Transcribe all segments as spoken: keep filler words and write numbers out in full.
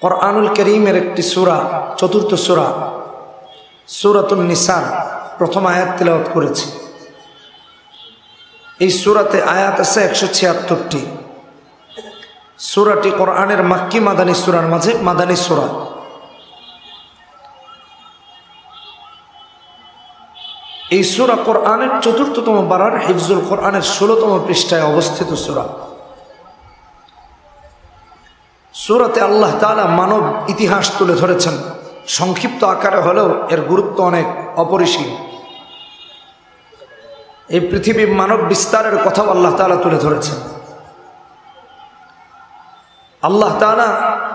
কুরআনুল কারীমের একটি সূরা, চতুর্থ সূরা সূরাতুন নিসা প্রথম আয়াত তেলাওয়াত করেছি। এই সূরাতে আয়াত আছে একশো ছিয়াত্তরটি। সূরাটি কোরআনের মাক্কি মাদানী সূরার মাঝে মাদানী সূরা। এই সূরা কোরআনের চতুর্থতম বারার হিফজুল কোরআনের ষোলতম পৃষ্ঠায় অবস্থিত সূরা। সূরাতে আল্লাহ তাআলা মানব ইতিহাস তুলে ধরেছেন, সংক্ষিপ্ত আকারে হলেও এর গুরুত্ব অনেক অপরিসীম। এই পৃথিবীর মানব বিস্তারের কথাও আল্লাহ তাআলা তুলে ধরেছেন। আল্লাহ তাআলা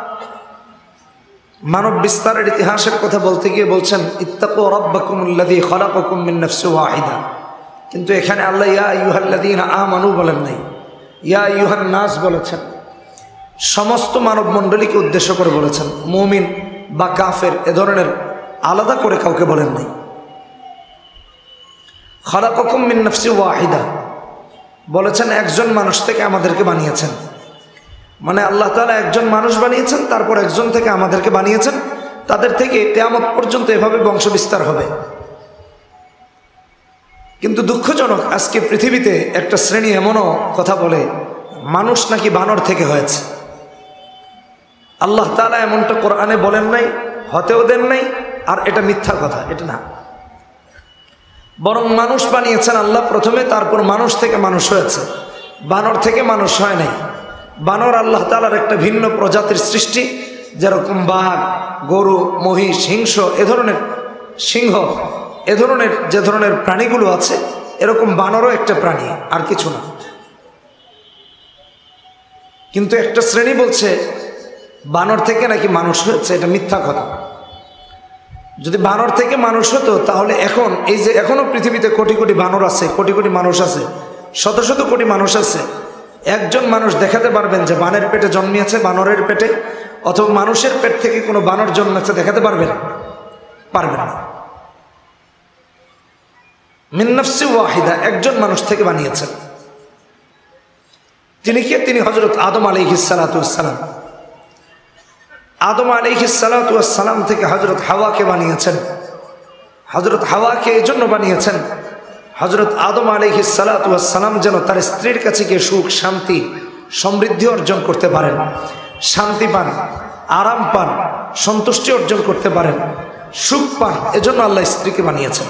মানব বিস্তারের ইতিহাসের কথা বলতে গিয়ে বলছেন ইত্তাকু রাব্বাকুমুল্লাযী খালাকাকুম মিন নাফসিন ওয়াহিদা, কিন্তু এখানে আল্লাহ ইয়া আইয়ুহাল্লাযীনা আমানু বলেন নাই, ইয়া আইয়ুহান নাস বলেছেন। সমস্ত মানব মণ্ডলীকে উদ্দেশ্য করে বলেছেন, মুমিন বা কাফের এ ধরনের আলাদা করে কাউকে বলেন নাই। খালাকাকুম মিন নাফসিন ওয়াহিদা বলেছেন একজন মানুষ থেকে আমাদেরকে বানিয়েছেন, মানে আল্লাহ তাআলা একজন মানুষ বানিয়েছেন, তারপর একজন থেকে আমাদেরকে বানিয়েছেন, তাদের থেকে কিয়ামত পর্যন্ত এভাবে বংশ বিস্তার হবে। কিন্তু দুঃখজনক আজকে পৃথিবীতে একটা শ্রেণী এমনও কথা বলে মানুষ নাকি বানর থেকে হয়েছে। আল্লাহ তাআলা এমনটা কোরআনে বলেন নাই, হতেও দেন নাই, আর এটা মিথ্যা কথা, এটা না। বরং মানুষ বানিয়েছেন আল্লাহ প্রথমে, তারপর মানুষ থেকে মানুষ হয়েছে, বানর থেকে মানুষ হয় নাই। বানর আল্লাহ তাআলার একটা ভিন্ন প্রজাতির সৃষ্টি, যেরকম বাঘ, গরু, মহিষ, সিংহ এ ধরনের সিংহ এ ধরনের যে ধরনের প্রাণীগুলো আছে, এরকম বানরও একটা প্রাণী, আর কিছু না। কিন্তু একটা শ্রেণী বলছে বানর থেকে নাকি মানুষ হয়েছে, এটা মিথ্যা কথা। যদি বানর থেকে মানুষ হতো তাহলে এখন এই যে এখনো পৃথিবীতে কোটি কোটি বানর আছে, কোটি কোটি মানুষ আছে, শত শত কোটি মানুষ আছে, একজন মানুষ দেখাতে পারবেন যে বানের পেটে জন্মিয়েছে, বানরের পেটে, অথবা মানুষের পেট থেকে কোনো বানর জন্মেছে দেখাতে পারবেন? পারবেন না। মিন নাফসিন ওয়াহিদা, একজন মানুষ থেকে বানিয়েছেন। তিনি কে? তিনি হযরত আদম আলাইহিস সালাতু ওয়াস সালাম। আদম আলাইহিস সালাতু ওয়াস সালাম থেকে হযরত হাওয়াকে বানিয়েছেন। হযরত হাওয়াকে এই জন্য বানিয়েছেন, হযরত আদম আলাইহিস সালাতু ওয়াস সালাম যেন তার স্ত্রীর কাছে গিয়ে সুখ, শান্তি, সমৃদ্ধি অর্জন করতে পারেন, শান্তি পান, আরাম পান, সন্তুষ্টি অর্জন করতে পারেন, সুখ পান। এজন্য আল্লাহ স্ত্রীকে বানিয়েছেন।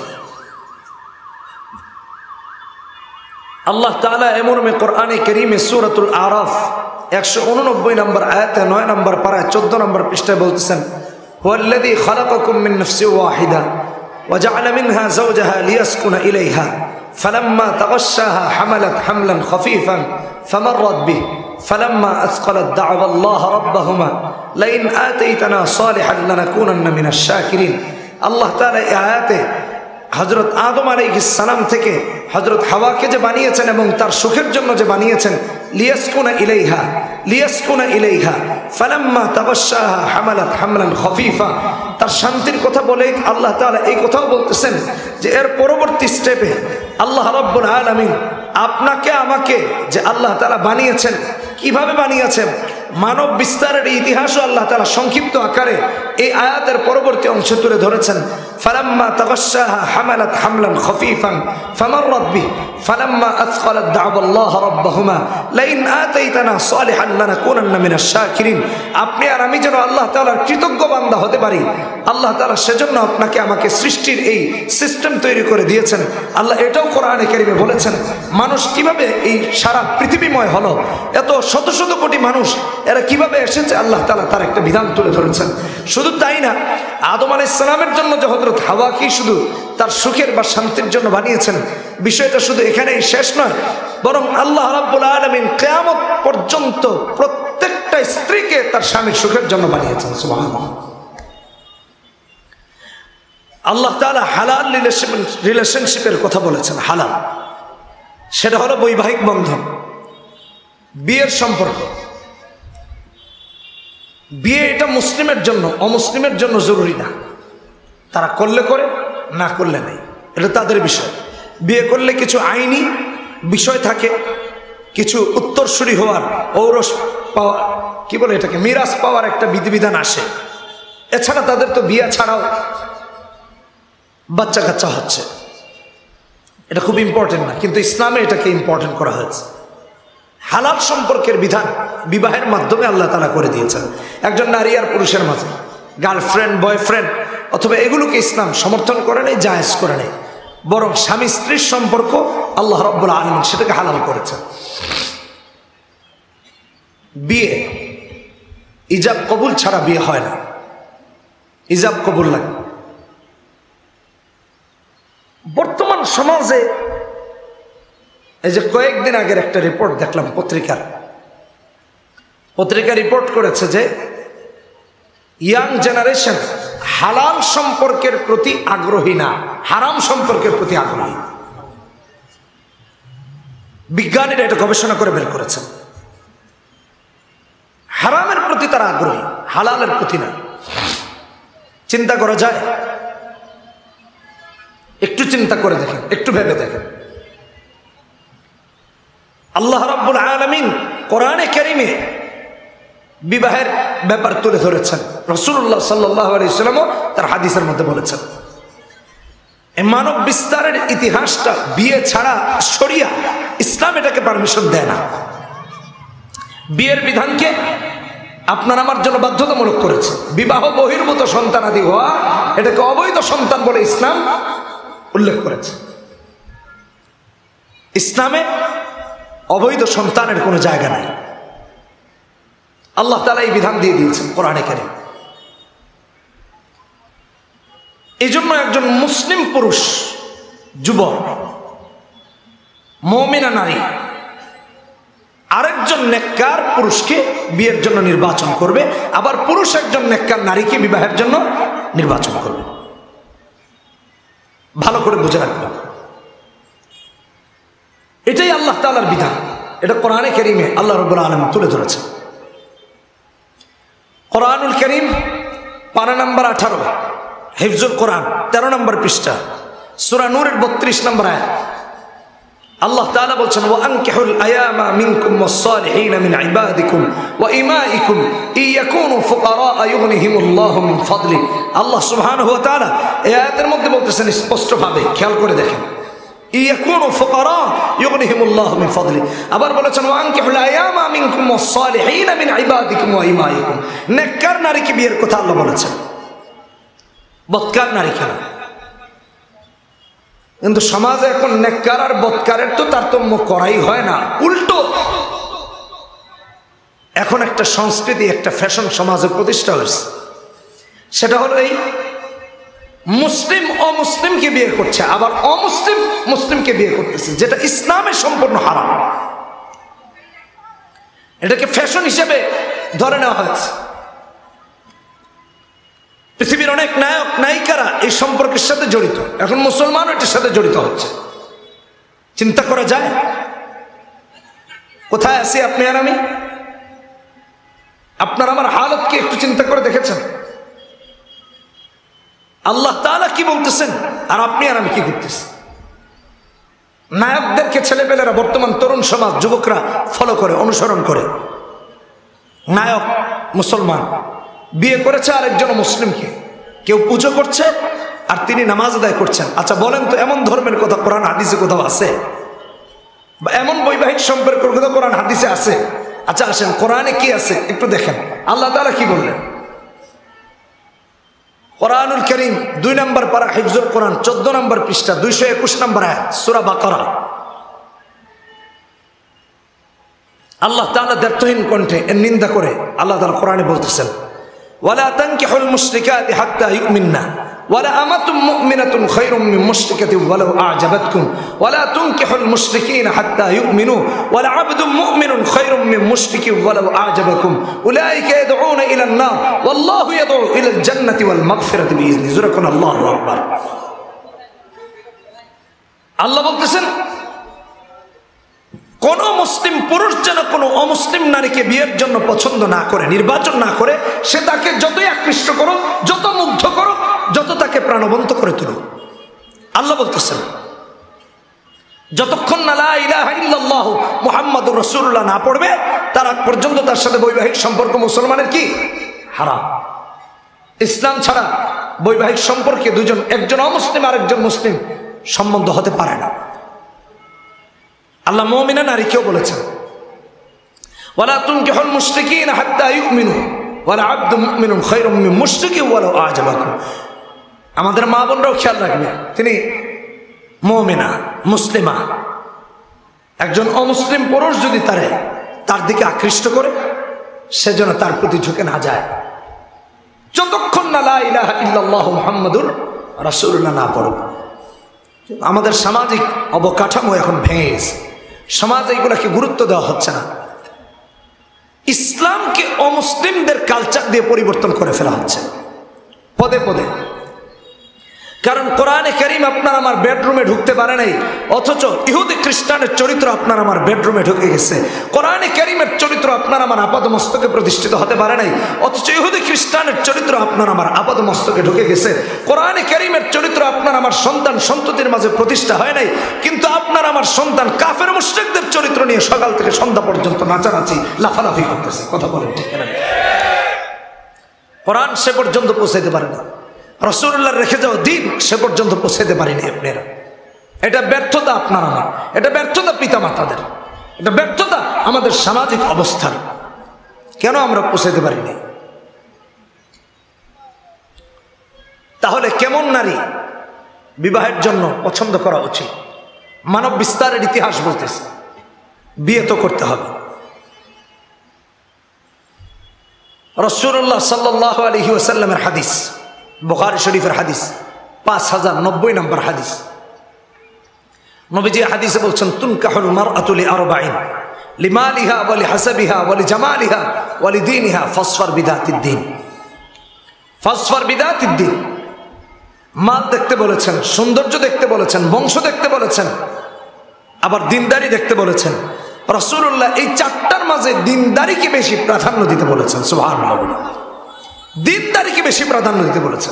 আল্লাহ তাআলা এমর্মে কোরআনে কারীমে সূরাতুল আরাফ একশো উননব্বই নম্বর আয়াতে নয় নম্বর পারায় চোদ্দ নম্বর পৃষ্ঠায় বলতেছেন, হুয়াল্লাযী খালাকাকুম মিন নাফসিন ওয়াহিদা وجعل منها زوجها ليسكن إليها فلما تغشاها حملت حملا خفيفا فمرت به فلما أثقلت دعوا الله ربهما لئن آتيتنا صالحا لنكونن من الشاكرين। আল্লাহ তাআলা এই আয়াতে হযরত আদম আলাইহিস সালাম থেকে হযরত হাওয়াকে যে বানিয়েছেন এবং তার সুখের জন্য যে বানিয়েছেন, লিয়াসকুনা ইলাইহা লিয়াসকুনা ইলাইহা ফালাম্মা তাগাশশাহা হামালাত হামলান খাফিফা, তার শান্তির কথা বলে আল্লাহ তাআলা এই কথাও বলতেছেন যে এর পরবর্তী স্টেপে আল্লাহ রাব্বুল আলামিন আপনাকে আমাকে যে আল্লাহ তাআলা বানিয়েছেন, কিভাবে বানিয়েছেন, মানব বিস্তারের ইতিহাসও আল্লাহ তাআলা সংক্ষিপ্ত আকারে এই আয়াতের পরবর্তী অংশে তুলে ধরেছেন। ফালাম্মা তাগাশশাহা হামালাত হামলান খাফিফান ফামাররাত বিহি ফালাম্মা আথকালাত দা'ওয়াল্লাহ রাব্বাহুমা লাইন আতাইতানা সালিহান লানাকুনান্না মিনাশ শাকিরিন। আপনি আর আমি যেন আল্লাহ তাআলার কৃতজ্ঞ বান্দা হতে পারি, আল্লাহ তাআলা সেজন্য আপনাকে আমাকে সৃষ্টির এই সিস্টেম তৈরি করে দিয়েছেন। আল্লাহ এটাও কোরআনে কারীমে বলেছেন। মানুষ কিভাবে এই সারা পৃথিবীময় হলো, এত শত শত কোটি মানুষ, এরা কিভাবে এসেছে, আল্লাহ তাআলা তার একটা বিধান তুলে ধরেছেন। শুধু তাই না, আদম আলাইহিস সালামের জন্য যে হযরত হাওয়াকে শুধু তার সুখের বা শান্তির জন্য বানিয়েছেন, বিষয়টা শুধু এখানেই শেষ নয়, বরং আল্লাহ রাব্বুল আলামিন কিয়ামত পর্যন্ত প্রত্যেকটা স্ত্রীকে তার স্বামীর সুখের জন্য বানিয়েছেন। সুবহানাল্লাহ। আল্লাহ তাআলা হালাল রিলেশনশিপের কথা বলেছেন। হালাল সেটা হলো বৈবাহিক বন্ধন, বিয়ের সম্পর্ক। বিয়ে এটা মুসলিমের জন্য, অমুসলিমের জন্য জরুরি না। তারা করলে করে, না করলে নেই, এটা তাদের বিষয়। বিয়ে করলে কিছু আইনি বিষয় থাকে, কিছু উত্তরসূরি হওয়ার ঔরস পাওয়া, কি বলে এটাকে, মিরাজ পাওয়ার একটা বিধিবিধান আসে। এছাড়া তাদের তো বিয়ে ছাড়াও বাচ্চা কাচ্চা হচ্ছে, এটা খুব ইম্পর্টেন্ট না, কিন্তু ইসলামে এটাকে ইম্পর্টেন্ট করা হয়েছে। হালাল সম্পর্কের বিধান বিবাহের মাধ্যমে আল্লাহ তাআলা করে দিয়েছেন। একজন নারী আর পুরুষের মাঝে গার্লফ্রেন্ড বয়ফ্রেন্ড অথবা এগুলোকে ইসলাম সমর্থন করে নেই, জায়েজ করে নেই, বরং স্বামী স্ত্রীর সম্পর্ক আল্লাহ রাব্বুল আলামিন সেটাকে হালাল করেছেন। বিয়ে ইজাব কবুল ছাড়া বিয়ে হয় না, ইজাব কবুল লাগে। বর্তমান সমাজে এই যে কয়েকদিন আগের একটা রিপোর্ট দেখলাম পত্রিকার পত্রিকা রিপোর্ট করেছে যে ইয়াং জেনারেশন হালাল সম্পর্কের প্রতি আগ্রহী না, হারাম সম্পর্কের প্রতি আগ্রহী। বিজ্ঞানীরা এটা গবেষণা করে বের করেছেন। হারামের প্রতি তারা আগ্রহী, হালালের প্রতি না। চিন্তা করা যায়? একটু চিন্তা করে দেখেন, একটু ভেবে দেখেন। আল্লাহ রাব্বুল আলামিন কোরআনে কারীমে বিবাহের ব্যাপার তুলে ধরেছেন, রাসূলুল্লাহ সাল্লাল্লাহু আলাইহি ওয়াসাল্লাম তার হাদিসের মধ্যে বলেছেন। এই মানব বিস্তারের ইতিহাসটা বিয়ে ছাড়া শরিয়া ইসলাম এটাকে পারমিশন দেয় না। বিয়ের বিধানকে আপনার আমার জন্য বাধ্যতামূলক করেছে। বিবাহ বহির্ভূত সন্তানাদি হওয়া এটাকে অবৈধ সন্তান বলে ইসলাম উল্লেখ করেছে। ইসলামে অবৈধ সন্তানের কোনো জায়গা নাই। আল্লাহ তাআলা এই বিধান দিয়ে দিয়েছেন কোরআনে কারীম। এই জন্য একজন মুসলিম পুরুষ যুবক মুমিনা নারী আরেকজন নেককার পুরুষকে বিয়ের জন্য নির্বাচন করবে, আবার পুরুষ একজন নেককার নারীকে বিবাহের জন্য নির্বাচন করবে। ভালো করে বুঝে রাখবেন, এটাই আল্লাহ তাআলার বিধান। এটা কোরআনে কারীমে আল্লাহ রাব্বুল আলামিন তুলে ধরেছেন। কোরআনুল কারীম পারা নাম্বার আঠারো, হিফজুল কোরআন তেরো নম্বর পৃষ্ঠা, সূরা নূরের বত্রিশ নম্বর আয়াত। আল্লাহ তাআলা বলছেন, ওয়া আনকিহুল আয়ামা মিনকুম ওয়াস-সালিহিনা মিন ইবাদিকুম ওয়া ইমাইকুম ইয়াকুনু ফুকারা ইউগনিহিমুল্লাহু মিন ফাদলি। আল্লাহ সুবহানাহু ওয়া তাআলা এই আয়াতের মধ্যে বলতেছেন স্পষ্টভাবে, খেয়াল করে দেখেন, ইয়াকুনু ফুকারা ইউগনিহিমুল্লাহু মিন ফাদলি। আবার বলেছেন, ওয়া আনকিহুল আয়ামা মিনকুম ওয়াস-সালিহিনা মিন ইবাদিকুম ওয়া ইমাইকুম। নেককার নারীকে বিয়ের কথা আল্লাহ বলেছেন, বদকার নারীকে না। কিন্তু সমাজে এখন নেককার আর বদকারের তো তারতম্য করাই হয় না, উল্টো এখন একটা সংস্কৃতি, একটা ফ্যাশন সমাজে প্রতিষ্ঠা হয়েছে। সেটা হলো এই মুসলিম অমুসলিমকে বিয়ে করছে, আবার অমুসলিম মুসলিমকে বিয়ে করতেছে, যেটা ইসলামের সম্পূর্ণ হারাম। এটাকে ফ্যাশন হিসেবে ধরে নেওয়া হয়েছে। পৃথিবীর অনেক নায়ক নায়িকারা এই সম্পর্কের সাথে জড়িত, এখন মুসলমানও এটার সাথে জড়িত হচ্ছে। চিন্তা করা যায় কোথায় আছি আপনি আর আমি? আপনার আমার হালতকে একটু চিন্তা করে দেখেছেন? আল্লাহ তাআলা কি বলতেছেন আর আপনি আর আমি কি করতেছি? নায়কদেরকে ছেলেপেলেরা, বর্তমান তরুণ সমাজ, যুবকরা ফলো করে, অনুসরণ করে। নায়ক মুসলমান বিয়ে করেছে আরেকজন মুসলিমকে, কেউ পুজো করছে আর তিনি নামাজ আদায় করছেন। আচ্ছা বলেন তো, এমন ধর্মের কথা কোরআন হাদিসে কোথাও আছে? বা এমন বৈবাহিক সম্পর্কের কথা কোরআন হাদিসে আছে? আচ্ছা আসেন, কোরআনে কি আছে একটু দেখেন। আল্লাহ তাআলা কি বললেন? কোরআনুল কারীম দুই নম্বর পারা, হিফজুল কোরআন চোদ্দ নম্বর পৃষ্ঠা, দুইশো একুশ নম্বর আয়াত, সূরা বাকারা। আল্লাহ তাআলা দ্ব্যর্থহীন কণ্ঠে এর নিন্দা করে আল্লাহ তাআলা কোরআনে বলতেছেন, ওয়ালা তানকিহুল মুশরিকাতি হাত্তা ইউমিননা ওয়ালা আমাতুম মুমিনাতুন খায়রুম মিন মুশরিকাতিন ওয়ালাউ আ'জাবাতকুম ওয়ালা তুনকিহুল মুশরিকিনা হাত্তা ইউমিনু ওয়ালা আবদুম মুমিনুন খায়রুম মিন মুশরিকিন ওয়ালাউ আ'জাবাকুম উলাইকা ইয়াদউনা ইলান নার ওয়াল্লাহু ইয়াদউ ইলাল জান্নাতি ওয়াল মাগফিরাতি বিইজনি। যুরাকুন আল্লাহু আকবার। আল্লাহ বলতেছেন, কোন মুসলিম পুরুষ যেন কোন অমুসলিম নারীকে বিয়ের জন্য পছন্দ না করে, নির্বাচন না করে, সে তাকে যতই আকৃষ্ট করো, যত মুগ্ধ করো, যত তাকে প্রাণবন্ত করে তুলো। আল্লাহ বলতেছেন, যতক্ষণ না লা ইলাহা ইল্লাল্লাহ মুহাম্মাদুর রাসূলুল্লাহ না পড়বে, তার আগ পর্যন্ত তার সাথে বৈবাহিক সম্পর্ক মুসলমানের কি হারাম। ইসলাম ছাড়া বৈবাহিক সম্পর্কে দুজন, একজন অমুসলিম আর একজন মুসলিম সম্বন্ধ হতে পারে না। আল্লাহ মুমিনা নারীকেও বলেছেন, ওয়ালা তুনকিহুল মুশরিকিনা হাত্তা ইউমিনু ওয়ালা আবদুম মুমিনুন খায়রুম মিন মুশরিকিন ওয়ালাউ আ'জাবাকুম। আমাদের মা বোনরাও খেয়াল রাখবে, তিনি মুমিনা মুসলিমা, একজন অমুসলিম পুরুষ যদি তারে তার দিকে আকৃষ্ট করে, সেজন্য তার প্রতি ঝুঁকে না যায়, যতক্ষণ না লা ইলাহা ইল্লাল্লাহ মুহাম্মাদুর রাসূলুল্লাহ না পড়বে। আমাদের সামাজিক অবকাঠামো এখন ভেঙে গেছে, সমাজে এগুলাকে গুরুত্ব দেওয়া হচ্ছে না। ইসলামকে অমুসলিমদের কালচার দিয়ে পরিবর্তন করে ফেলা হচ্ছে পদে পদে। কারণ কোরআনে কারীম আপনার আমার বেডরুমে ঢুকতে পারে নাই, অথচ ইহুদি খ্রিস্টানের চরিত্র আপনার আমার বেডরুমে ঢুকে গেছে। কোরআনে কারীমের চরিত্র আপনার আমার আপাদ মস্তকে প্রতিষ্ঠিত হতে পারে নাই, অথচ ইহুদি খ্রিস্টানের চরিত্র আপনার আমার আপাদ মস্তকে ঢুকে গেছে। কোরআনে কারীমের চরিত্র আপনার আমার সন্তান সন্ততির মাঝে প্রতিষ্ঠা হয় নাই, কিন্তু আপনার আমার সন্তান কাফের মুশরিকদের চরিত্র নিয়ে সকাল থেকে সন্ধ্যা পর্যন্ত নাচানাচি লাফালাফি করতেছে। কথা বলেন ঠিক না? কোরআন সে পর্যন্ত পৌঁছাইতে পারে না, রাসূলুল্লাহ রেখে যাওয়া দিন সে পর্যন্ত পৌঁছাতে পারিনি আপনারা। এটা ব্যর্থতা আপনার আমার, এটা ব্যর্থতা পিতামাতাদের, এটা ব্যর্থতা আমাদের সামাজিক অবস্থার। কেন আমরা পৌঁছাতে পারিনি? তাহলে কেমন নারী বিবাহের জন্য পছন্দ করা উচিত? মানব বিস্তারের ইতিহাস বলতেছে বিয়ে তো করতে হবে। রাসূলুল্লাহ সাল্লাল্লাহু আলাইহি ওয়াসাল্লামের হাদিস, বুখারী শরীফের হাদিস, পাঁচ হাজার নব্বই নম্বর হাদিস। নবীজি হাদিসে বলছেন, তুনকাহুল মারআতু লিআরবাইন লিমালিহা ওয়া লিহাসাবিহা ওয়া লিজামালিহা ওয়া লিদীনিহা ফাসফার বিদাতিদ্দিন। ফাসফার বিদাতিদ্দিন, মাল দেখতে বলেছেন, সৌন্দর্য দেখতে বলেছেন, বংশ দেখতে বলেছেন, আবার দিনদারি দেখতে বলেছেন। রাসূলুল্লাহ এই চারটার মাঝে দিনদারিকে বেশি প্রাধান্য দিতে বলেছেন। সুবহানাল্লাহ, দিনদারিকে বেশি প্রাধান্য দিতে বলেছেন।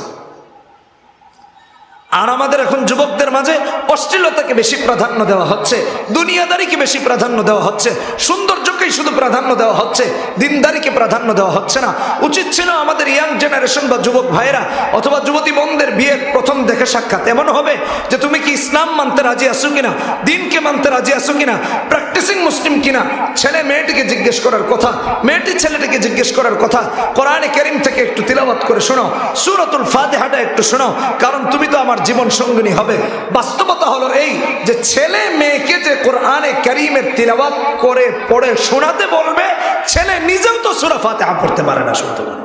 আর আমাদের এখন যুবকদের মাঝে অশ্লীলতাকে বেশি প্রাধান্য দেওয়া হচ্ছে, দুনিয়াদারিকে বেশি প্রাধান্য দেওয়া হচ্ছে, সৌন্দর্যকেই শুধু প্রাধান্য দেওয়া হচ্ছে, দিনদারিকে প্রাধান্য দেওয়া হচ্ছে না। উচিত ছিল আমাদের ইয়াং জেনারেশন বা যুবক ভাইয়েরা অথবা যুবতী বোনদের বিয়ের প্রথম দেখে সাক্ষাৎ এমন হবে যে তুমি কি ইসলাম মানতে রাজি আছো কিনা, দিনকে মানতে রাজি আছো কিনা, প্র্যাকটিসিং মুসলিম কিনা। ছেলে মেয়েটিকে জিজ্ঞেস করার কথা, মেয়েটি ছেলেটিকে জিজ্ঞেস করার কথা। কোরআনে কারীম থেকে একটু তিলাওয়াত করে শোনাও, সূরাতুল ফাতিহাটা একটু শোনাও, কারণ তুমি তো আমার জীবন সঙ্গিনী হবে। বাস্তবতা হলো এই যে ছেলে মেয়েকে যে কোরআনে কারীমের তিলাওয়াত করে পড়ে শোনাতে বলবে, ছেলে নিজেও তো সূরা ফাতিহা পড়তে পারে না। শুনতে পারে,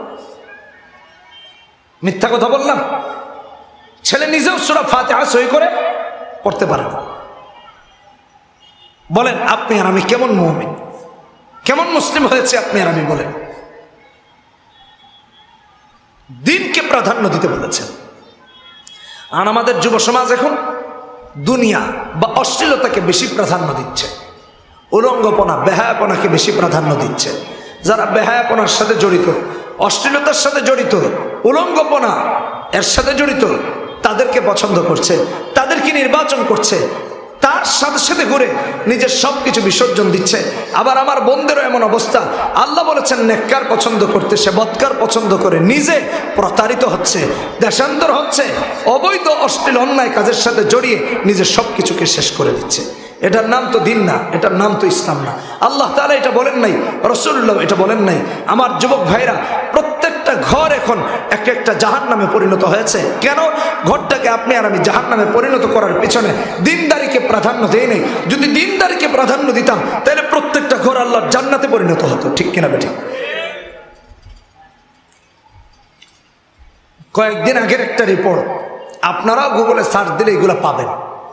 মিথ্যা কথা বললাম? ছেলে নিজেও সূরা ফাতিহা সহি করে পড়তে পারে না। বলেন আপনি আর আমি কেমন মুমিন, কেমন মুসলিম হয়েছে আপনি আর আমি? বলেন, দিনকে প্রাধান্য দিতে বলেছেন। আর আমাদের যুব সমাজ এখন দুনিয়া বা অশ্লীলতাকে বেশি প্রাধান্য দিচ্ছে, উলঙ্গপনা বেহায়াপনাকে বেশি প্রাধান্য দিচ্ছে। যারা বেহায়াপনার সাথে জড়িত, অশ্লীলতার সাথে জড়িত, উলঙ্গপনা এর সাথে জড়িত, তাদেরকে পছন্দ করছে, তাদেরকে নির্বাচন করছে, তার সাথে সাথে ঘুরে নিজের সব কিছু বিসর্জন দিচ্ছে। আবার আমার বোনদেরও এমন অবস্থা, আল্লাহ বলেছেন নেককার পছন্দ করতে, সে বদকার পছন্দ করে নিজে প্রতারিত হচ্ছে, দেশান্তর হচ্ছে, অবৈধ অশ্লীল অন্যায় কাজের সাথে জড়িয়ে নিজের সব কিছুকে শেষ করে দিচ্ছে। এটার নাম তো দিন না, এটার নাম তো ইসলাম না। আল্লাহ তাআলা এটা বলেন নাই, রাসূলুল্লাহ এটা বলেন নাই। আমার যুবক ভাইরা, প্রত্যেকটা ঘর এখন একটা একটা জাহান্নামে পরিণত হয়েছে। কেন? ঘরটাকে আপনি আর আমি জাহান্নামে পরিণত করার পিছনে দিনদারিকে প্রাধান্য দেই নাই। যদি দিনদারিকে প্রাধান্য দিতাম তাহলে প্রত্যেকটা ঘর আল্লাহর জান্নাতে পরিণত হতো। ঠিক কিনা বেঠিক? কয়েকদিন আগের একটা রিপোর্ট, আপনারাও গুগলে সার্চ দিলে এগুলো পাবেন।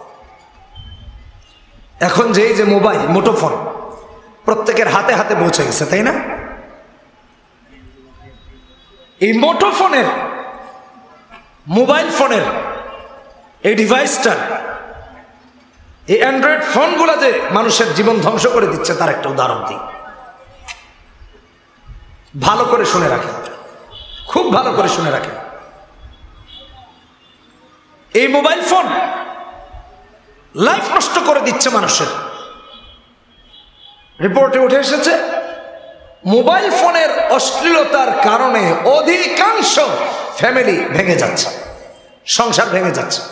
এখন যে এই যে মোবাইল, মুঠোফোন প্রত্যেকের হাতে হাতে পৌঁছে গেছে, তাই না? এই মুঠোফোনের, মোবাইল ফোনের এই ডিভাইসটা, এই অ্যান্ড্রয়েড ফোনগুলো যে মানুষের জীবন ধ্বংস করে দিচ্ছে তার একটা উদাহরণ দিই। ভালো করে শুনে রাখেন, খুব ভালো করে শুনে রাখেন। এই মোবাইল ফোন লাইফ নষ্ট করে দিচ্ছে মানুষের। রিপোর্টে উঠে এসেছে মোবাইল ফোনের অশ্লীলতার কারণে অধিকাংশ ফ্যামিলি ভেঙে যাচ্ছে, সংসার ভেঙে যাচ্ছে।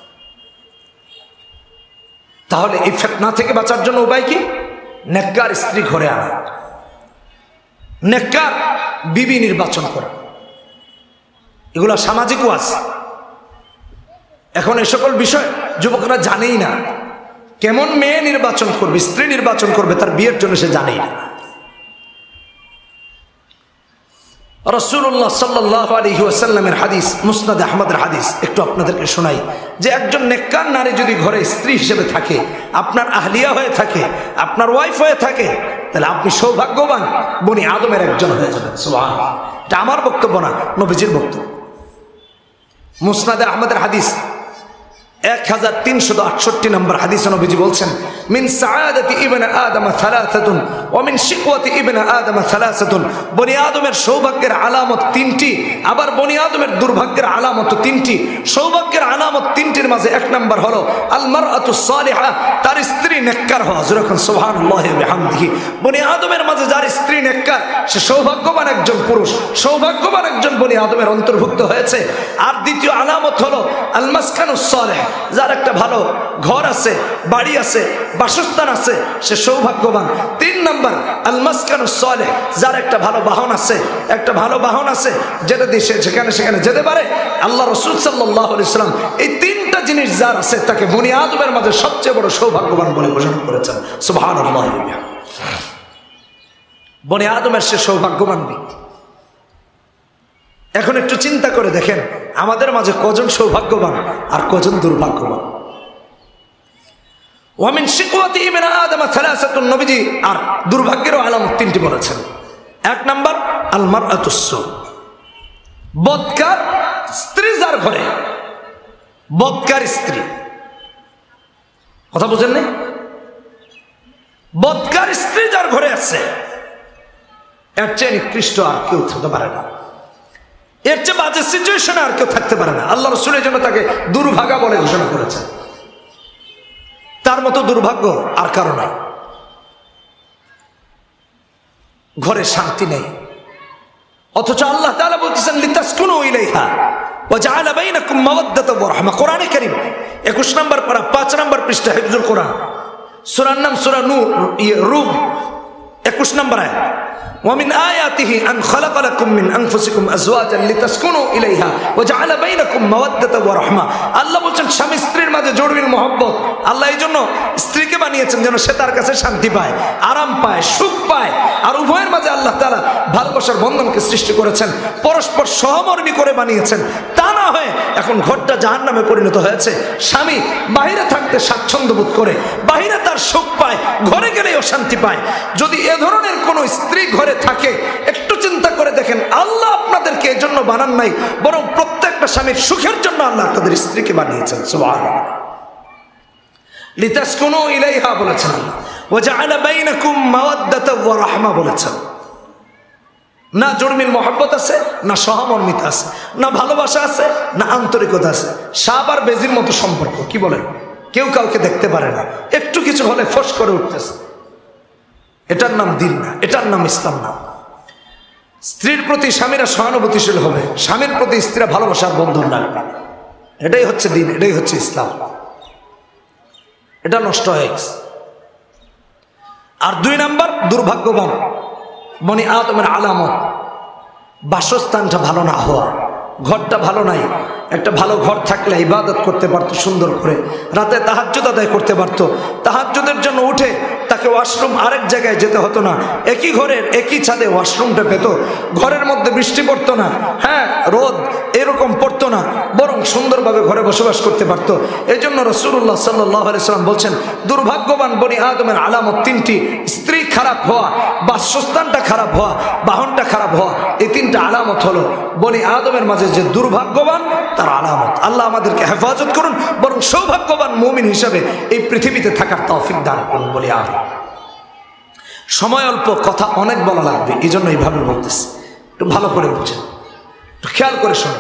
তাহলে এই ফিতনা থেকে বাঁচার জন্য উপায় কি? নেককার স্ত্রী ঘরে আনা, নেককার বিবি নির্বাচন করা। এগুলো সামাজিক ওয়াজ। এখন এই সকল বিষয় যুবকরা জানেই না। কেমন মেয়ে নির্বাচন করবে, স্ত্রী নির্বাচন করবে তার বিয়ের জন্য সে জানেই না। রাসূলুল্লাহ সাল্লাল্লাহু আলাইহি ওয়াসাল্লামের হাদিস, মুসনাদ আহমদের হাদিস একটু আপনাদেরকে শোনাই, যে একজন নেককার নারী যদি ঘরে স্ত্রী হিসেবে থাকে, আপনার আহলিয়া হয়ে থাকে, আপনার ওয়াইফ হয়ে থাকে, তাহলে আপনি সৌভাগ্যবান বনি আদমের একজন হয়ে যাবেন। সুবহানাল্লাহ। এটা আমার বক্তব্য না, নবীজির বক্তব্য। মুসনাদে আহমদের হাদিস এক হাজার তিনশত আটষট্টি নম্বর হাদিসে নবীজি বলছেন, মিন সাআদাতি ইবনে আদম সালাসাতুন ওয়া মিন শিকওয়াতি ইবনে আদম সালাসাতুন। বনি আদমের সৌভাগ্যের আলামত তিনটি, আবার বনি আদমের দুর্ভাগ্যের আলামত তিনটি। সৌভাগ্যের আলামত তিনটির মাঝে এক নম্বর হলো আল মারআতুস সালিহা, তার স্ত্রী নেককার হওয়া। যখন সুবহানাল্লাহি ওয়া বিহামদিহি। বনি আদমের মাঝে যার স্ত্রী নেককার, সে সৌভাগ্যবান একজন পুরুষ, সৌভাগ্যবান একজন বনি আদমের অন্তর্ভুক্ত হয়েছে। আর দ্বিতীয় আলামত হলো আল মাসকানুস সালিহ, যার একটা ভালো ঘর আছে, বাড়ি আছে, বাসস্থান আছে, সে সৌভাগ্যবান। তিন নাম্বার আল মাসকানুস সালিহ, যার একটা ভালো বাহন আছে, একটা ভালো বাহন আছে যেটা দিয়ে সে যেখানে সেখানে যেতে পারে। আল্লাহ রাসূল সাল্লাল্লাহু আলাইহি ওয়াসাল্লাম এই তিনটা জিনিস যার আছে তাকে বনি আদমের মাঝে সবচেয়ে বড় সৌভাগ্যবান বলে ঘোষণা করেছেন। সুবহানাল্লাহ। বনি আদমের সে সৌভাগ্যবান ব্যক্তি। এখন একটু চিন্তা করে দেখেন আমাদের মাঝে কজন সৌভাগ্যবান আর কজন দুর্ভাগ্যবান। ওয়ামিন শিকওয়াতি ইবনে আদম সালাসাতুন, নবীজি আর দুর্ভাগ্যের আলামত তিনটি বলেছেন। এক নাম্বার আল মারআতুস সু, বদকার স্ত্রী যার ঘরে, বদকার স্ত্রী। কথা বুঝেন নাই? বদকার স্ত্রী যার ঘরে আছে, এর চেয়ে নিকৃষ্ট আর কেউ থাকতে পারে না, এর চেয়ে বাজে সিচুয়েশনে আর কেউ থাকতে পারে না। আল্লাহ রাসূলের জন্য তাকে দুর্ভাগা বলে ঘোষণা করেছেন। তার মতো দুর্ভাগ্য আর কারো নাই। ঘরে শান্তি নেই, অথচ আল্লাহ তাআলা বলতেছেন লিতাসকুনু ইলাইহা ওয়া জাআলা বাইনাকুম মাওয়াদ্দাতাও ওয়া রাহমা। কোরআনে কারীম একুশ নম্বর পারা পাঁচ নম্বর পৃষ্ঠা, হিফজুল কোরআন, সূরার নাম সূরা নূর, রূম, একুশ নম্বর আয়াত। ومن آياته أن خلق لكم من أنفسكم أزواجا لتسكنوا إليها وجعل بينكم مودة ورحمة। আল্লাহ বলছেন স্বামী স্ত্রীর মাঝে জড়বিল মহব্বত। আল্লাহ এই জন্য স্ত্রীকে বানিয়েছেন যেন সে তার কাছে শান্তি পায়, আরাম পায়, সুখ পায়। আর উভয়ের মাঝে আল্লাহ তাআলা ভালোবাসার বন্ধনকে সৃষ্টি করেছেন, পরস্পর সহমর্মী করে বানিয়েছেন। তা না হয়ে এখন ঘরটা জাহান্নামে পরিণত হয়েছে। স্বামী বাহিরে থাকতে স্বাচ্ছন্দ্য বোধ করে, বাহিরে তার সুখ পায়, ঘরে গেলেই অশান্তি পায়। যদি এ ধরনের কোনো স্ত্রী ঘরে থাকে, একটু চিন্তা করে দেখেন আল্লাহ আপনাদেরকে এই জন্য বানান নাই, বরং প্রত্যেকটা স্বামীর সুখের জন্য আল্লাহ তাদের স্ত্রীকে বানিয়েছেন। সুবহানাল্লাহ। লিতাসকুনু ইলাইহা বলেছেন আল্লাহ, ওয়া জাআলা বাইনাকুম মাওয়াদ্দাতা ওয়া রাহমা বলেছেন। না জড়মিল মহব্বত আছে, না সহমর্মিতা আছে, না ভালোবাসা আছে, না আন্তরিকতা আছে। সাপ আর বেজির মতো সম্পর্ক। কি বলেন? কেউ কাউকে দেখতে পারে না, একটু কিছু হলে ফস করে উঠতেছে। এটার নাম দিন না, এটার নাম ইসলাম না। স্ত্রীর প্রতি স্বামীরা সহানুভূতিশীল হবে, স্বামীর প্রতি স্ত্রীরা ভালোবাসার বন্ধন রাখবে। এটাই হচ্ছে দিন, এটাই হচ্ছে ইসলাম। এটা নষ্ট হয়ে গেছে। আর দুই নাম্বার দুর্ভাগ্যবান বনি আদমের আলামত, বাসস্থানটা ভালো না হওয়া, ঘরটা ভালো নাই। একটা ভালো ঘর থাকলে ইবাদত করতে পারতো সুন্দর করে, রাতে তাহাজ্জুদ আদায় করতে পারতো, তাহাজ্জুদের জন্য উঠে তাকে ওয়াশরুম আরেক জায়গায় যেতে হতো না, একই ঘরের একই ছাদে ওয়াশরুমটা পেত। ঘরের মধ্যে বৃষ্টি পড়তো না, হ্যাঁ রোদ এরকম পড়তো না, বরং সুন্দরভাবে ঘরে বসবাস করতে পারতো। এই জন্য রাসূলুল্লাহ সাল্লাল্লাহু আলাইহি ওয়াসাল্লাম বলছেন দুর্ভাগ্যবান বনি আদমের আলামত তিনটি: স্ত্রী খারাপ হওয়া, বাসস্থানটা খারাপ হওয়া, বাহনটা খারাপ হওয়া। এই তিনটা আলামত হলো বনি আদমের মাঝে যে দুর্ভাগ্যবান তার আলামত। আল্লাহ আমাদেরকে হেফাজত করুন, বরং সৌভাগ্যবান মুমিন হিসাবে এই পৃথিবীতে থাকার তৌফিক দান করুন বলি আমি। সময় অল্প, কথা অনেক বলা লাগবে, এই জন্য এইভাবে বলতেছি, একটু ভালো করে বুঝেন, একটু খেয়াল করে শোনেন।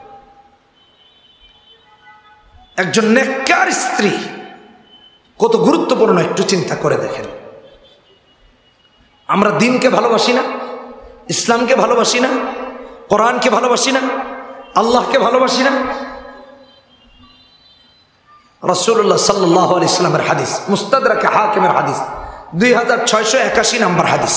একজন নেককার স্ত্রী কত গুরুত্বপূর্ণ একটু চিন্তা করে দেখেন। আমরা দিনকে ভালোবাসি না? ইসলামকে ভালোবাসি না, কোরআনকে ভালোবাসি না, আল্লাহকে ভালোবাসি না। রাসূলুল্লাহ সাল্লাল্লাহু আলাইহি ওয়াসাল্লামের হাদিস, মুস্তাদরাকে হাকিমের হাদিস, দুই হাজার ছয়শো একাশি নম্বর হাদিস।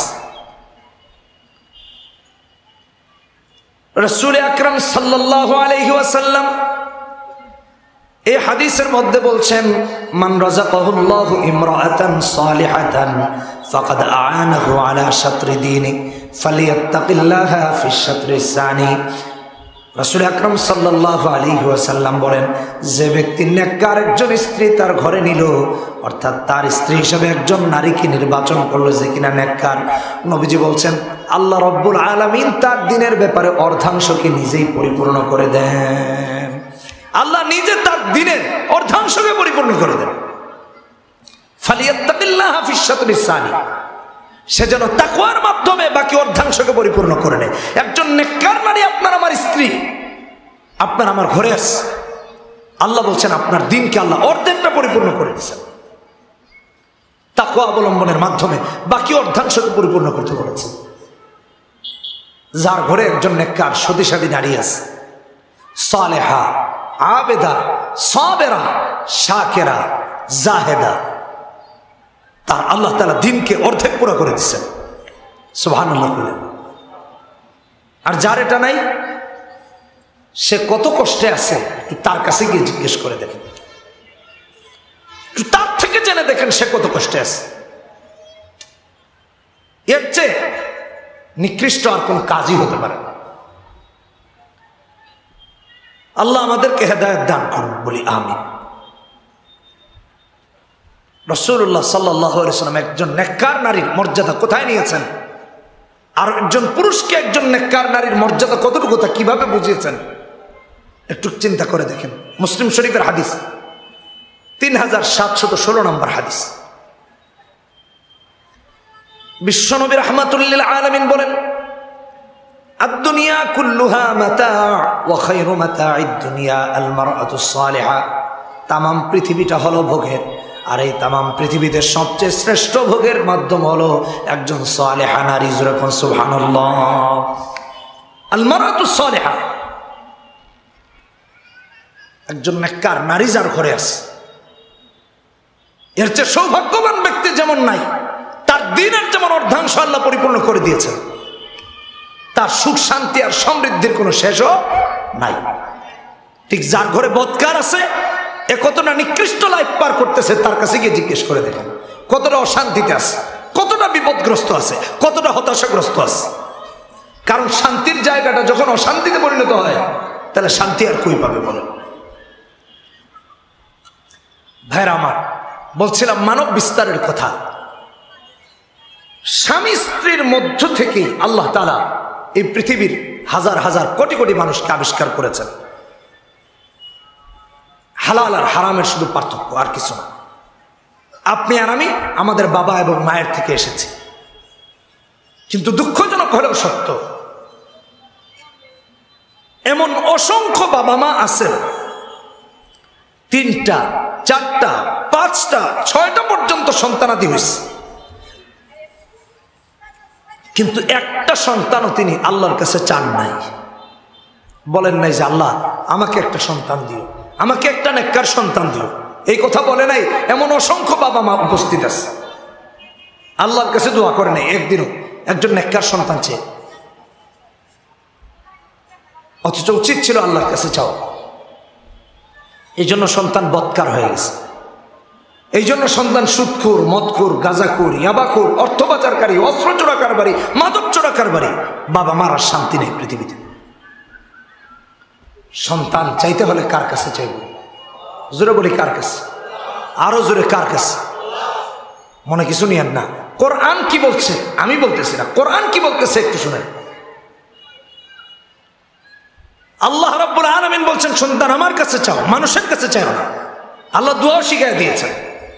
রাসূল আকরাম সাল্লাল্লাহু আলাইহি ওয়াসাল্লাম এই হাদিসের মধ্যে বলছেন, মান রাযাকাহুল্লাহু ইমরাআতান সালিহাতান ফাকাদ আ'ানাহু আলা শাতরি দীনি ফালিয়াত্তাকিল্লাহা ফিশ শাতরিস সানি। রাসূল আকরাম সাল্লাল্লাহু আলাইহি ওয়াসাল্লাম বলেন, যে ব্যক্তি নেককার একজন স্ত্রী তার ঘরে নিল, অর্থাৎ তার স্ত্রী হিসেবে একজন নারীকে নির্বাচন করলো যে কিনা নেককার, নবীজি বলছেন আল্লাহ রব্বুল আলামিন তার দিনের ব্যাপারে অর্ধাংশকে নিজেই পরিপূর্ণ করে দেন। আল্লাহ নিজে তার দিনের অর্ধাংশকে পরিপূর্ণ করে দেন। ফালিয়াত্তাকিল্লাহা ফিশ শাতরিস সানি, সে যেন তাকওয়ার মাধ্যমে বাকি অর্ধাংশকে পরিপূর্ণ করে নেয়। একজন নেককার নারী আপনার আমার স্ত্রী, আপনার আমার ঘরে আছে, আল্লাহ বলছেন আপনার দিনকে আল্লাহ অর্ধেকটা পরিপূর্ণ করে দিচ্ছেন। তাকওয়া অবলম্বনের মাধ্যমে বাকি অর্ধাংশকে পরিপূর্ণ করতে বলেছেন। যার ঘরে একজন নেককার সতীসাধী নারী আছে, সালেহা, আবেদা, সাবেরা, শাকেরা, জাহেদা, তার আল্লাহ তাআলা দিনকে অর্ধেক পুরো করে দিচ্ছেন। সুবহানাল্লাহ। আর যার এটা নাই, সে কত কষ্টে আছে তার কাছে গিয়ে জিজ্ঞেস করে দেখেন, তার থেকে জেনে দেখেন সে কত কষ্টে আছে। এর চেয়ে নিকৃষ্ট আর কোন কাজই হতে পারে না। আল্লাহ আমাদেরকে হেদায়েত দান করুন, বলি আমিন। রাসূলুল্লাহ সাল্লাল্লাহু আলাইহি ওয়াসাল্লাম একজন নেককার নারীর মর্যাদা কোথায় নিয়েছেন, আর একজন পুরুষকে একজন নেককার নারীর মর্যাদা কতটুকু তা কিভাবে বুঝিয়েছেন, একটু চিন্তা করে দেখেন। মুসলিম শরীফের হাদিস, তিন হাজার সাতশত ষোলো নম্বর হাদিস। বিশ্বনবী রাহমাতুল লিল আলামিন বলেন, আদ-দুনিয়া কুল্লুহা মাতা' ওয়া খায়রু মাতা'id দুনিয়া আল মারআতুস সালিহা। তামাম পৃথিবীটা হলো ভোগের, আর এই তামাম পৃথিবীতে সবচেয়ে শ্রেষ্ঠ ভোগের মাধ্যম হলো একজন সালেহা নারী। যেরকম সুবহানাল্লাহ। আল মারআতুস সালিহা, একজন নেককার নারী যার ঘরে আছে, এর চেয়ে সৌভাগ্যবান ব্যক্তি যেমন নাই, তার দিনের যেমন অর্ধাংশ আল্লাহ পরিপূর্ণ করে দিয়েছেন, তার সুখ শান্তি আর সমৃদ্ধির কোনো শেষও নাই। ঠিক যার ঘরে বদকার আছে, এ কতটা নিকৃষ্ট লাইফ পার করতেছে, তার কাছে গিয়ে জিজ্ঞেস করে দেখেন কতটা অশান্তিতে আছে, কতটা বিপদগ্রস্ত আছে, কতটা হতাশাগ্রস্ত আছে। কারণ শান্তির জায়গাটা যখন অশান্তিতে পরিণত হয়, তাহলে শান্তি আর কই পাবে বলেন? ভাইরা আমার, বলছিলাম মানব বিস্তারের কথা। স্বামী স্ত্রীর মধ্য থেকেই আল্লাহ তাআলা এই পৃথিবীর হাজার হাজার কোটি কোটি মানুষকে আবিষ্কার করেছেন। হালাল আর হারামের শুধু পার্থক্য, আর কিছু না। আপনি আর আমি আমাদের বাবা এবং মায়ের থেকে এসেছি, কিন্তু দুঃখজনক হলেও সত্য, এমন অসংখ্য বাবা মা আছেন, তিনটা, চারটা, পাঁচটা, ছয়টা পর্যন্ত সন্তানাদি হয়েছে, কিন্তু একটা সন্তানও তিনি আল্লাহর কাছে চান নাই। বলেন নাই যে আল্লাহ আমাকে একটা সন্তান দিও, আমাকে একটা নেককার সন্তান দিও, এই কথা বলে নাই। এমন অসংখ্য বাবা মা উপস্থিত আছে, আল্লাহর কাছে দোয়া করে নাই একদিনও একজন নেককার সন্তান চেয়ে, অথচ উচিত ছিল আল্লাহর কাছে চাও। এই জন্য সন্তান বদকার হয়ে গেছে, এই জন্য সন্তান সুদখোর, মদখোর, গাঁজাখোর, ইয়াবাখোর, অর্থ পাচারকারী, অস্ত্র চোরা কারবারি, মাদক চোরা কারবারি। বাবা মার আর শান্তি নেই পৃথিবীতে। সন্তান চাইতে হলে কার কাছে চাইব? জোরে বলি কার কাছে? আরো জোরে কার কাছে? মনে কিছু নিয়েন না। কোরআন কি বলছে আমি বলতেছি না, কোরআন কি বলতেছে একটু শুনেন। আল্লাহ রাব্বুল আলামিন বলছেন সন্তান আমার কাছে চাও, মানুষের কাছে চাও না। আল্লাহ দুআও শিখিয়ে দিয়েছেন।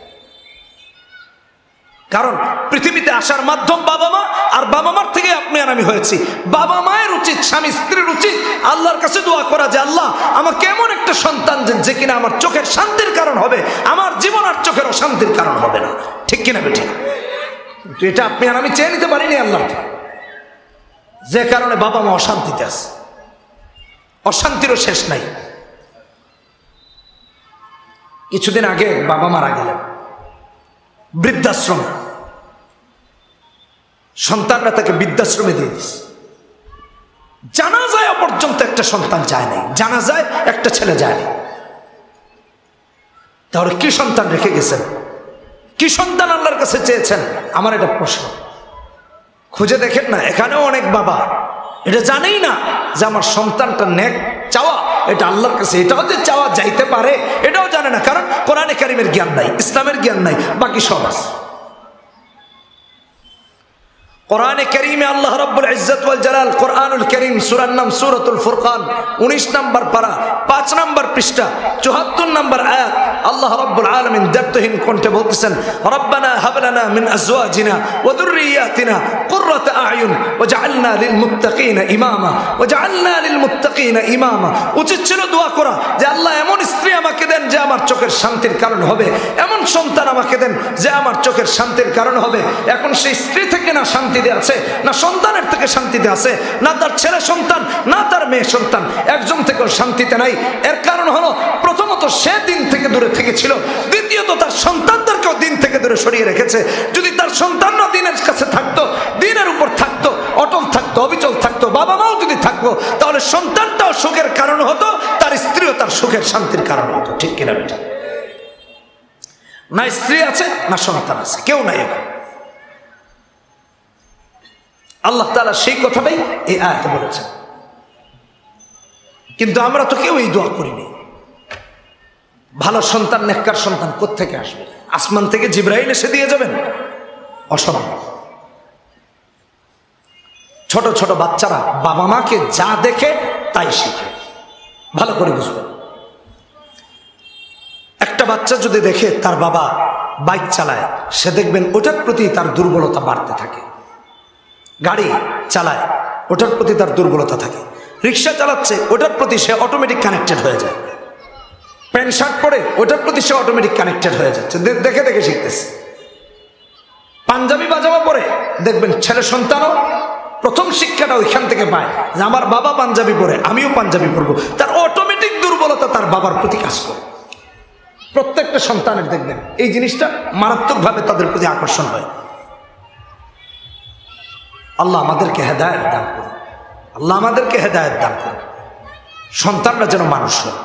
কারণ পৃথিবীতে আসার মাধ্যম বাবা মা, আর বাবা মার থেকে আপনি আর আমি হয়েছি। বাবা মায়ের উচিত, স্বামী স্ত্রীর উচিত আল্লাহর কাছে দোয়া করা যে আল্লাহ আমাকে এমন একটা সন্তান দেন যে কিনা আমার চোখের শান্তির কারণ হবে, আমার জীবন আর চোখের অশান্তির কারণ হবে না। ঠিক কিনা বেঠিক? কিন্তু এটা আপনি আর আমি চেয়ে নিতে পারিনি আল্লাহ। যে কারণে বাবা মা অশান্তিতে আছে, অশান্তিরও শেষ নাই। কিছুদিন আগে বাবা মারা গেলেন বৃদ্ধাশ্রমে, সন্তানরা তাকে বৃদ্ধাশ্রমে দিয়ে দিস। জানাজায় পর্যন্ত একটা সন্তান যায় নাই, জানাজায় একটা ছেলে যায় নাই। তাহলে কি সন্তান রেখে গেছেন, কি সন্তান আল্লাহর কাছে চেয়েছেন? আমার এটা প্রশ্ন। খুঁজে দেখেন না, এখানেও অনেক বাবা এটা জানেই না যে আমার সন্তানটা নেক চাওয়া এটা আল্লাহর কাছে, এটাও যে চাওয়া যাইতে পারে এটাও জানে না, কারণ কোরআনে কারিমের জ্ঞান নাই, ইসলামের জ্ঞান নাই, বাকি সব আছে। কোরআনে কারিমে আল্লাহ রাব্বুল ইজ্জত ওয়াল জালাল কোরআনুল কারীম সূরার নাম সূরাতুল ফুরকান উনিশ নম্বর পারা পাঁচ নম্বর পৃষ্ঠা চুয়াত্তর নম্বর আয়াত আল্লাহ রাব্বুল আলামিন দ্ব্যর্থহীন কণ্ঠে বলতেছেন, রব্বানা হাব লানা মিন আজওয়াজিনা ওয়া যুররিয়াতিনা কুররাতা আয়ুন ওয়াজআলনা লিল মুত্তাকিনা ইমামা ওয়াজআলনা লিল মুত্তাকিনা ইমামা। উচিত ছিল দোয়া করা যে আল্লাহ এমন স্ত্রী আমাকে দেন যে আমার চোখের শান্তির কারণ হবে, এমন সন্তান আমাকে দেন যে আমার চোখের শান্তির কারণ হবে। এখন সেই স্ত্রী থেকে না শান্তি আছে, না সন্তানের থেকে শান্তিতে আছে, না তার ছেলে সন্তান না তার মেয়ে সন্তান, একজন থেকেও শান্তিতে নাই। এর কারণ হলো প্রথমত সে দিন থেকে দূরে থেকেছিল, দ্বিতীয়ত তার সন্তানদেরকেও দিন থেকে দূরে সরিয়ে রেখেছে। যদি তার সন্তানরা দিনের কাছে থাকতো, দিনের উপর থাকতো, অটল থাকতো, অবিচল থাকতো, বাবা মাও যদি থাকতো, তাহলে সন্তানটাও সুখের কারণ হতো, তার স্ত্রীও তার সুখের শান্তির কারণ হতো। ঠিক কিনা বেটা? না স্ত্রী আছে না সন্তান আছে, কেউ নাই। আল্লাহ তাআলা সেই কথাটাই এই আয়াতে বলেছেন, কিন্তু আমরা তো কেউ এই দোয়া করিনি। ভালো সন্তান, নেককার সন্তান কোত্থেকে আসবে? আসমান থেকে জিবরাইল এসে দিয়ে যাবেন? অসম্ভব। ছোট ছোট বাচ্চারা বাবা মাকে যা দেখে তাই শিখে, ভালো করে বুঝবেন। একটা বাচ্চা যদি দেখে তার বাবা বাইক চালায়, সে দেখবেন ওটার প্রতি তার দুর্বলতা বাড়তে থাকে। গাড়ি চালায়, ওটার প্রতি তার দুর্বলতা থাকে। রিক্সা চালাচ্ছে, ওটার প্রতি সে অটোমেটিক কানেক্টেড হয়ে যায়। প্যান্ট শার্ট পরে, ওটার প্রতি সে অটোমেটিক কানেক্টেড হয়ে যাচ্ছে, দেখে দেখে শিখতেছে। পাঞ্জাবি পাজামা পরে দেখবেন ছেলে সন্তানও প্রথম শিক্ষাটা ওইখান থেকে পায় যে আমার বাবা পাঞ্জাবি পরে, আমিও পাঞ্জাবি পরবো। তার অটোমেটিক দুর্বলতা তার বাবার প্রতি কাজ করে। প্রত্যেকটা সন্তানের দেখবেন এই জিনিসটা মারাত্মকভাবে তাদের প্রতি আকর্ষণ হয়। আল্লাহ আমাদেরকে হেদায়েত দান করুন, আল্লাহ আমাদেরকে হেদায়েত দান করুন, সন্তানরা যেন মানুষ হয়।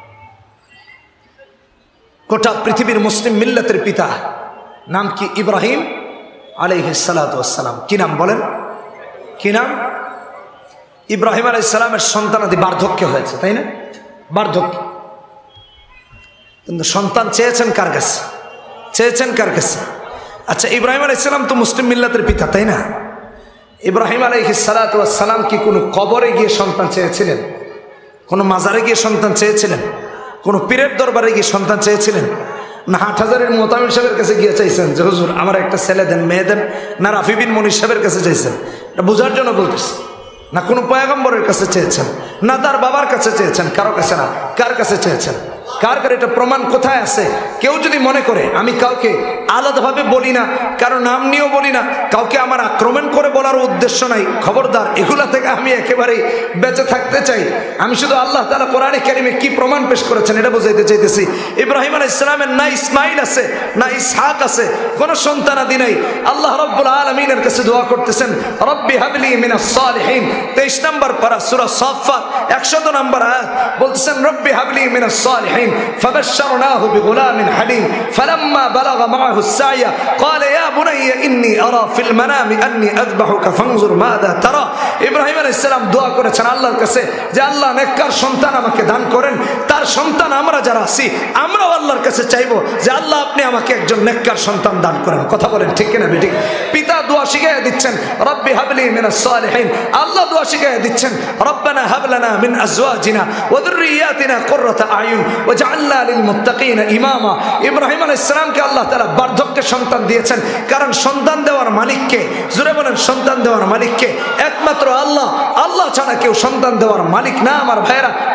গোটা পৃথিবীর মুসলিম মিল্লাতের পিতা নাম কি? ইব্রাহিম আলাইহিস সালাতু ওয়াস সালাম। কি নাম বলেন? কি নাম? ইব্রাহিম আলাইহিস সালামের সন্তানাদি বার্ধক্য হয়েছে, তাই না? বার্ধক্য। কিন্তু সন্তান চেয়েছেন কার কাছে? চেয়েছেন কার কাছে? আচ্ছা, ইব্রাহিম আলাইহিস সালাম তো মুসলিম মিল্লাতের পিতা, তাই না? ইব্রাহিম আলাইহিস সালাতু ওয়াস সালাম কি কোনো কবরে গিয়ে সন্তান চেয়েছিলেন? কোনো মাজারে গিয়ে সন্তান চেয়েছিলেন? কোনো পীরের দরবারে গিয়ে সন্তান চেয়েছিলেন? না হাট হাজারের মোতামির সাহেবের কাছে গিয়ে চাইছেন যে হুজুর আমার একটা ছেলে দেন, মেয়ে দেন? না রাফি বিন মনির সাহেবের কাছে চাইছেন? এটা বোঝার জন্য বলতেছি। না কোনো পয়গম্বরের কাছে চেয়েছেন? না তার বাবার কাছে চেয়েছেন? কারো কাছে না। কার কাছে চেয়েছেন? কার কার? এটা প্রমাণ কোথায় আছে? কেউ যদি মনে করে আমি কাউকে আলাদাভাবে বলি না, কারো নাম নিয়েও বলি না, কাউকে আমার আক্রমণ করে বলার উদ্দেশ্য নাই, খবরদার, এগুলা থেকে আমি একেবারেই বেঁচে থাকতে চাই। আমি শুধু আল্লাহ তাআলা কোরআনে কারিমে কি প্রমাণ পেশ করেছেন এটা বুঝাইতে চাইতেছি। ইব্রাহিম আলাইহিস সালামের না ইসমাইল আছে, না ইসহাক আছে, কোনো সন্তানাদি নাই। আল্লাহ রাব্বুল আলামিনের কাছে দোয়া করতেছেন, রব্বি হাবলি মিনাস সালিহিন। তেইশ নম্বর পারা সূরা সাফফাত একশো নম্বর আয়াত বলতেছেন, রব্বি হাবলি মিনাস সালিহিন فبشرناه بغلام حليم فلما بلغ معه السعي قال يا بني إني أرى في المنام أني أذبحك فانظر ماذا ترى। ইব্রাহিম আলাইহিস সালাম দোয়া করেছেন আল্লাহর কাছে যে আল্লাহ নেককার সন্তান আমাকে দান করেন। তার সন্তান আমরা যারা আছি আমরাও আল্লাহর কাছে চাইবো যে আল্লাহ আপনি আমাকে একজন নেককার সন্তান দান করেন। কথা বলেন ঠিক কিনা বেঠিক? পিতা দোয়া শিখিয়ে দিচ্ছেন, রব্বি হাবলি মিনাস সালিহিন। আল্লাহ দোয়া শিখিয়ে দিচ্ছেন, রব্বানা হাব লানা মিন আজওয়াজিনা ওয়া যুররিয়াতিনা কুররাতা আয়ুন ওয়াজআলনা লিল মুত্তাকিনা ইমামা। ইব্রাহিম আলাইহিস সালামকে আল্লাহ তাআলা বার্ধক্যের সন্তান দিয়েছেন, কারণ সন্তান দেওয়ার মালিককে, জোরে বলেন, সন্তান দেওয়ার মালিককে একমাত্র আল্লাহ। আল্লাহ ছাড়া কেউ সন্তান দেওয়ার মালিক না আমার ভাইয়েরা, কেউ দিতে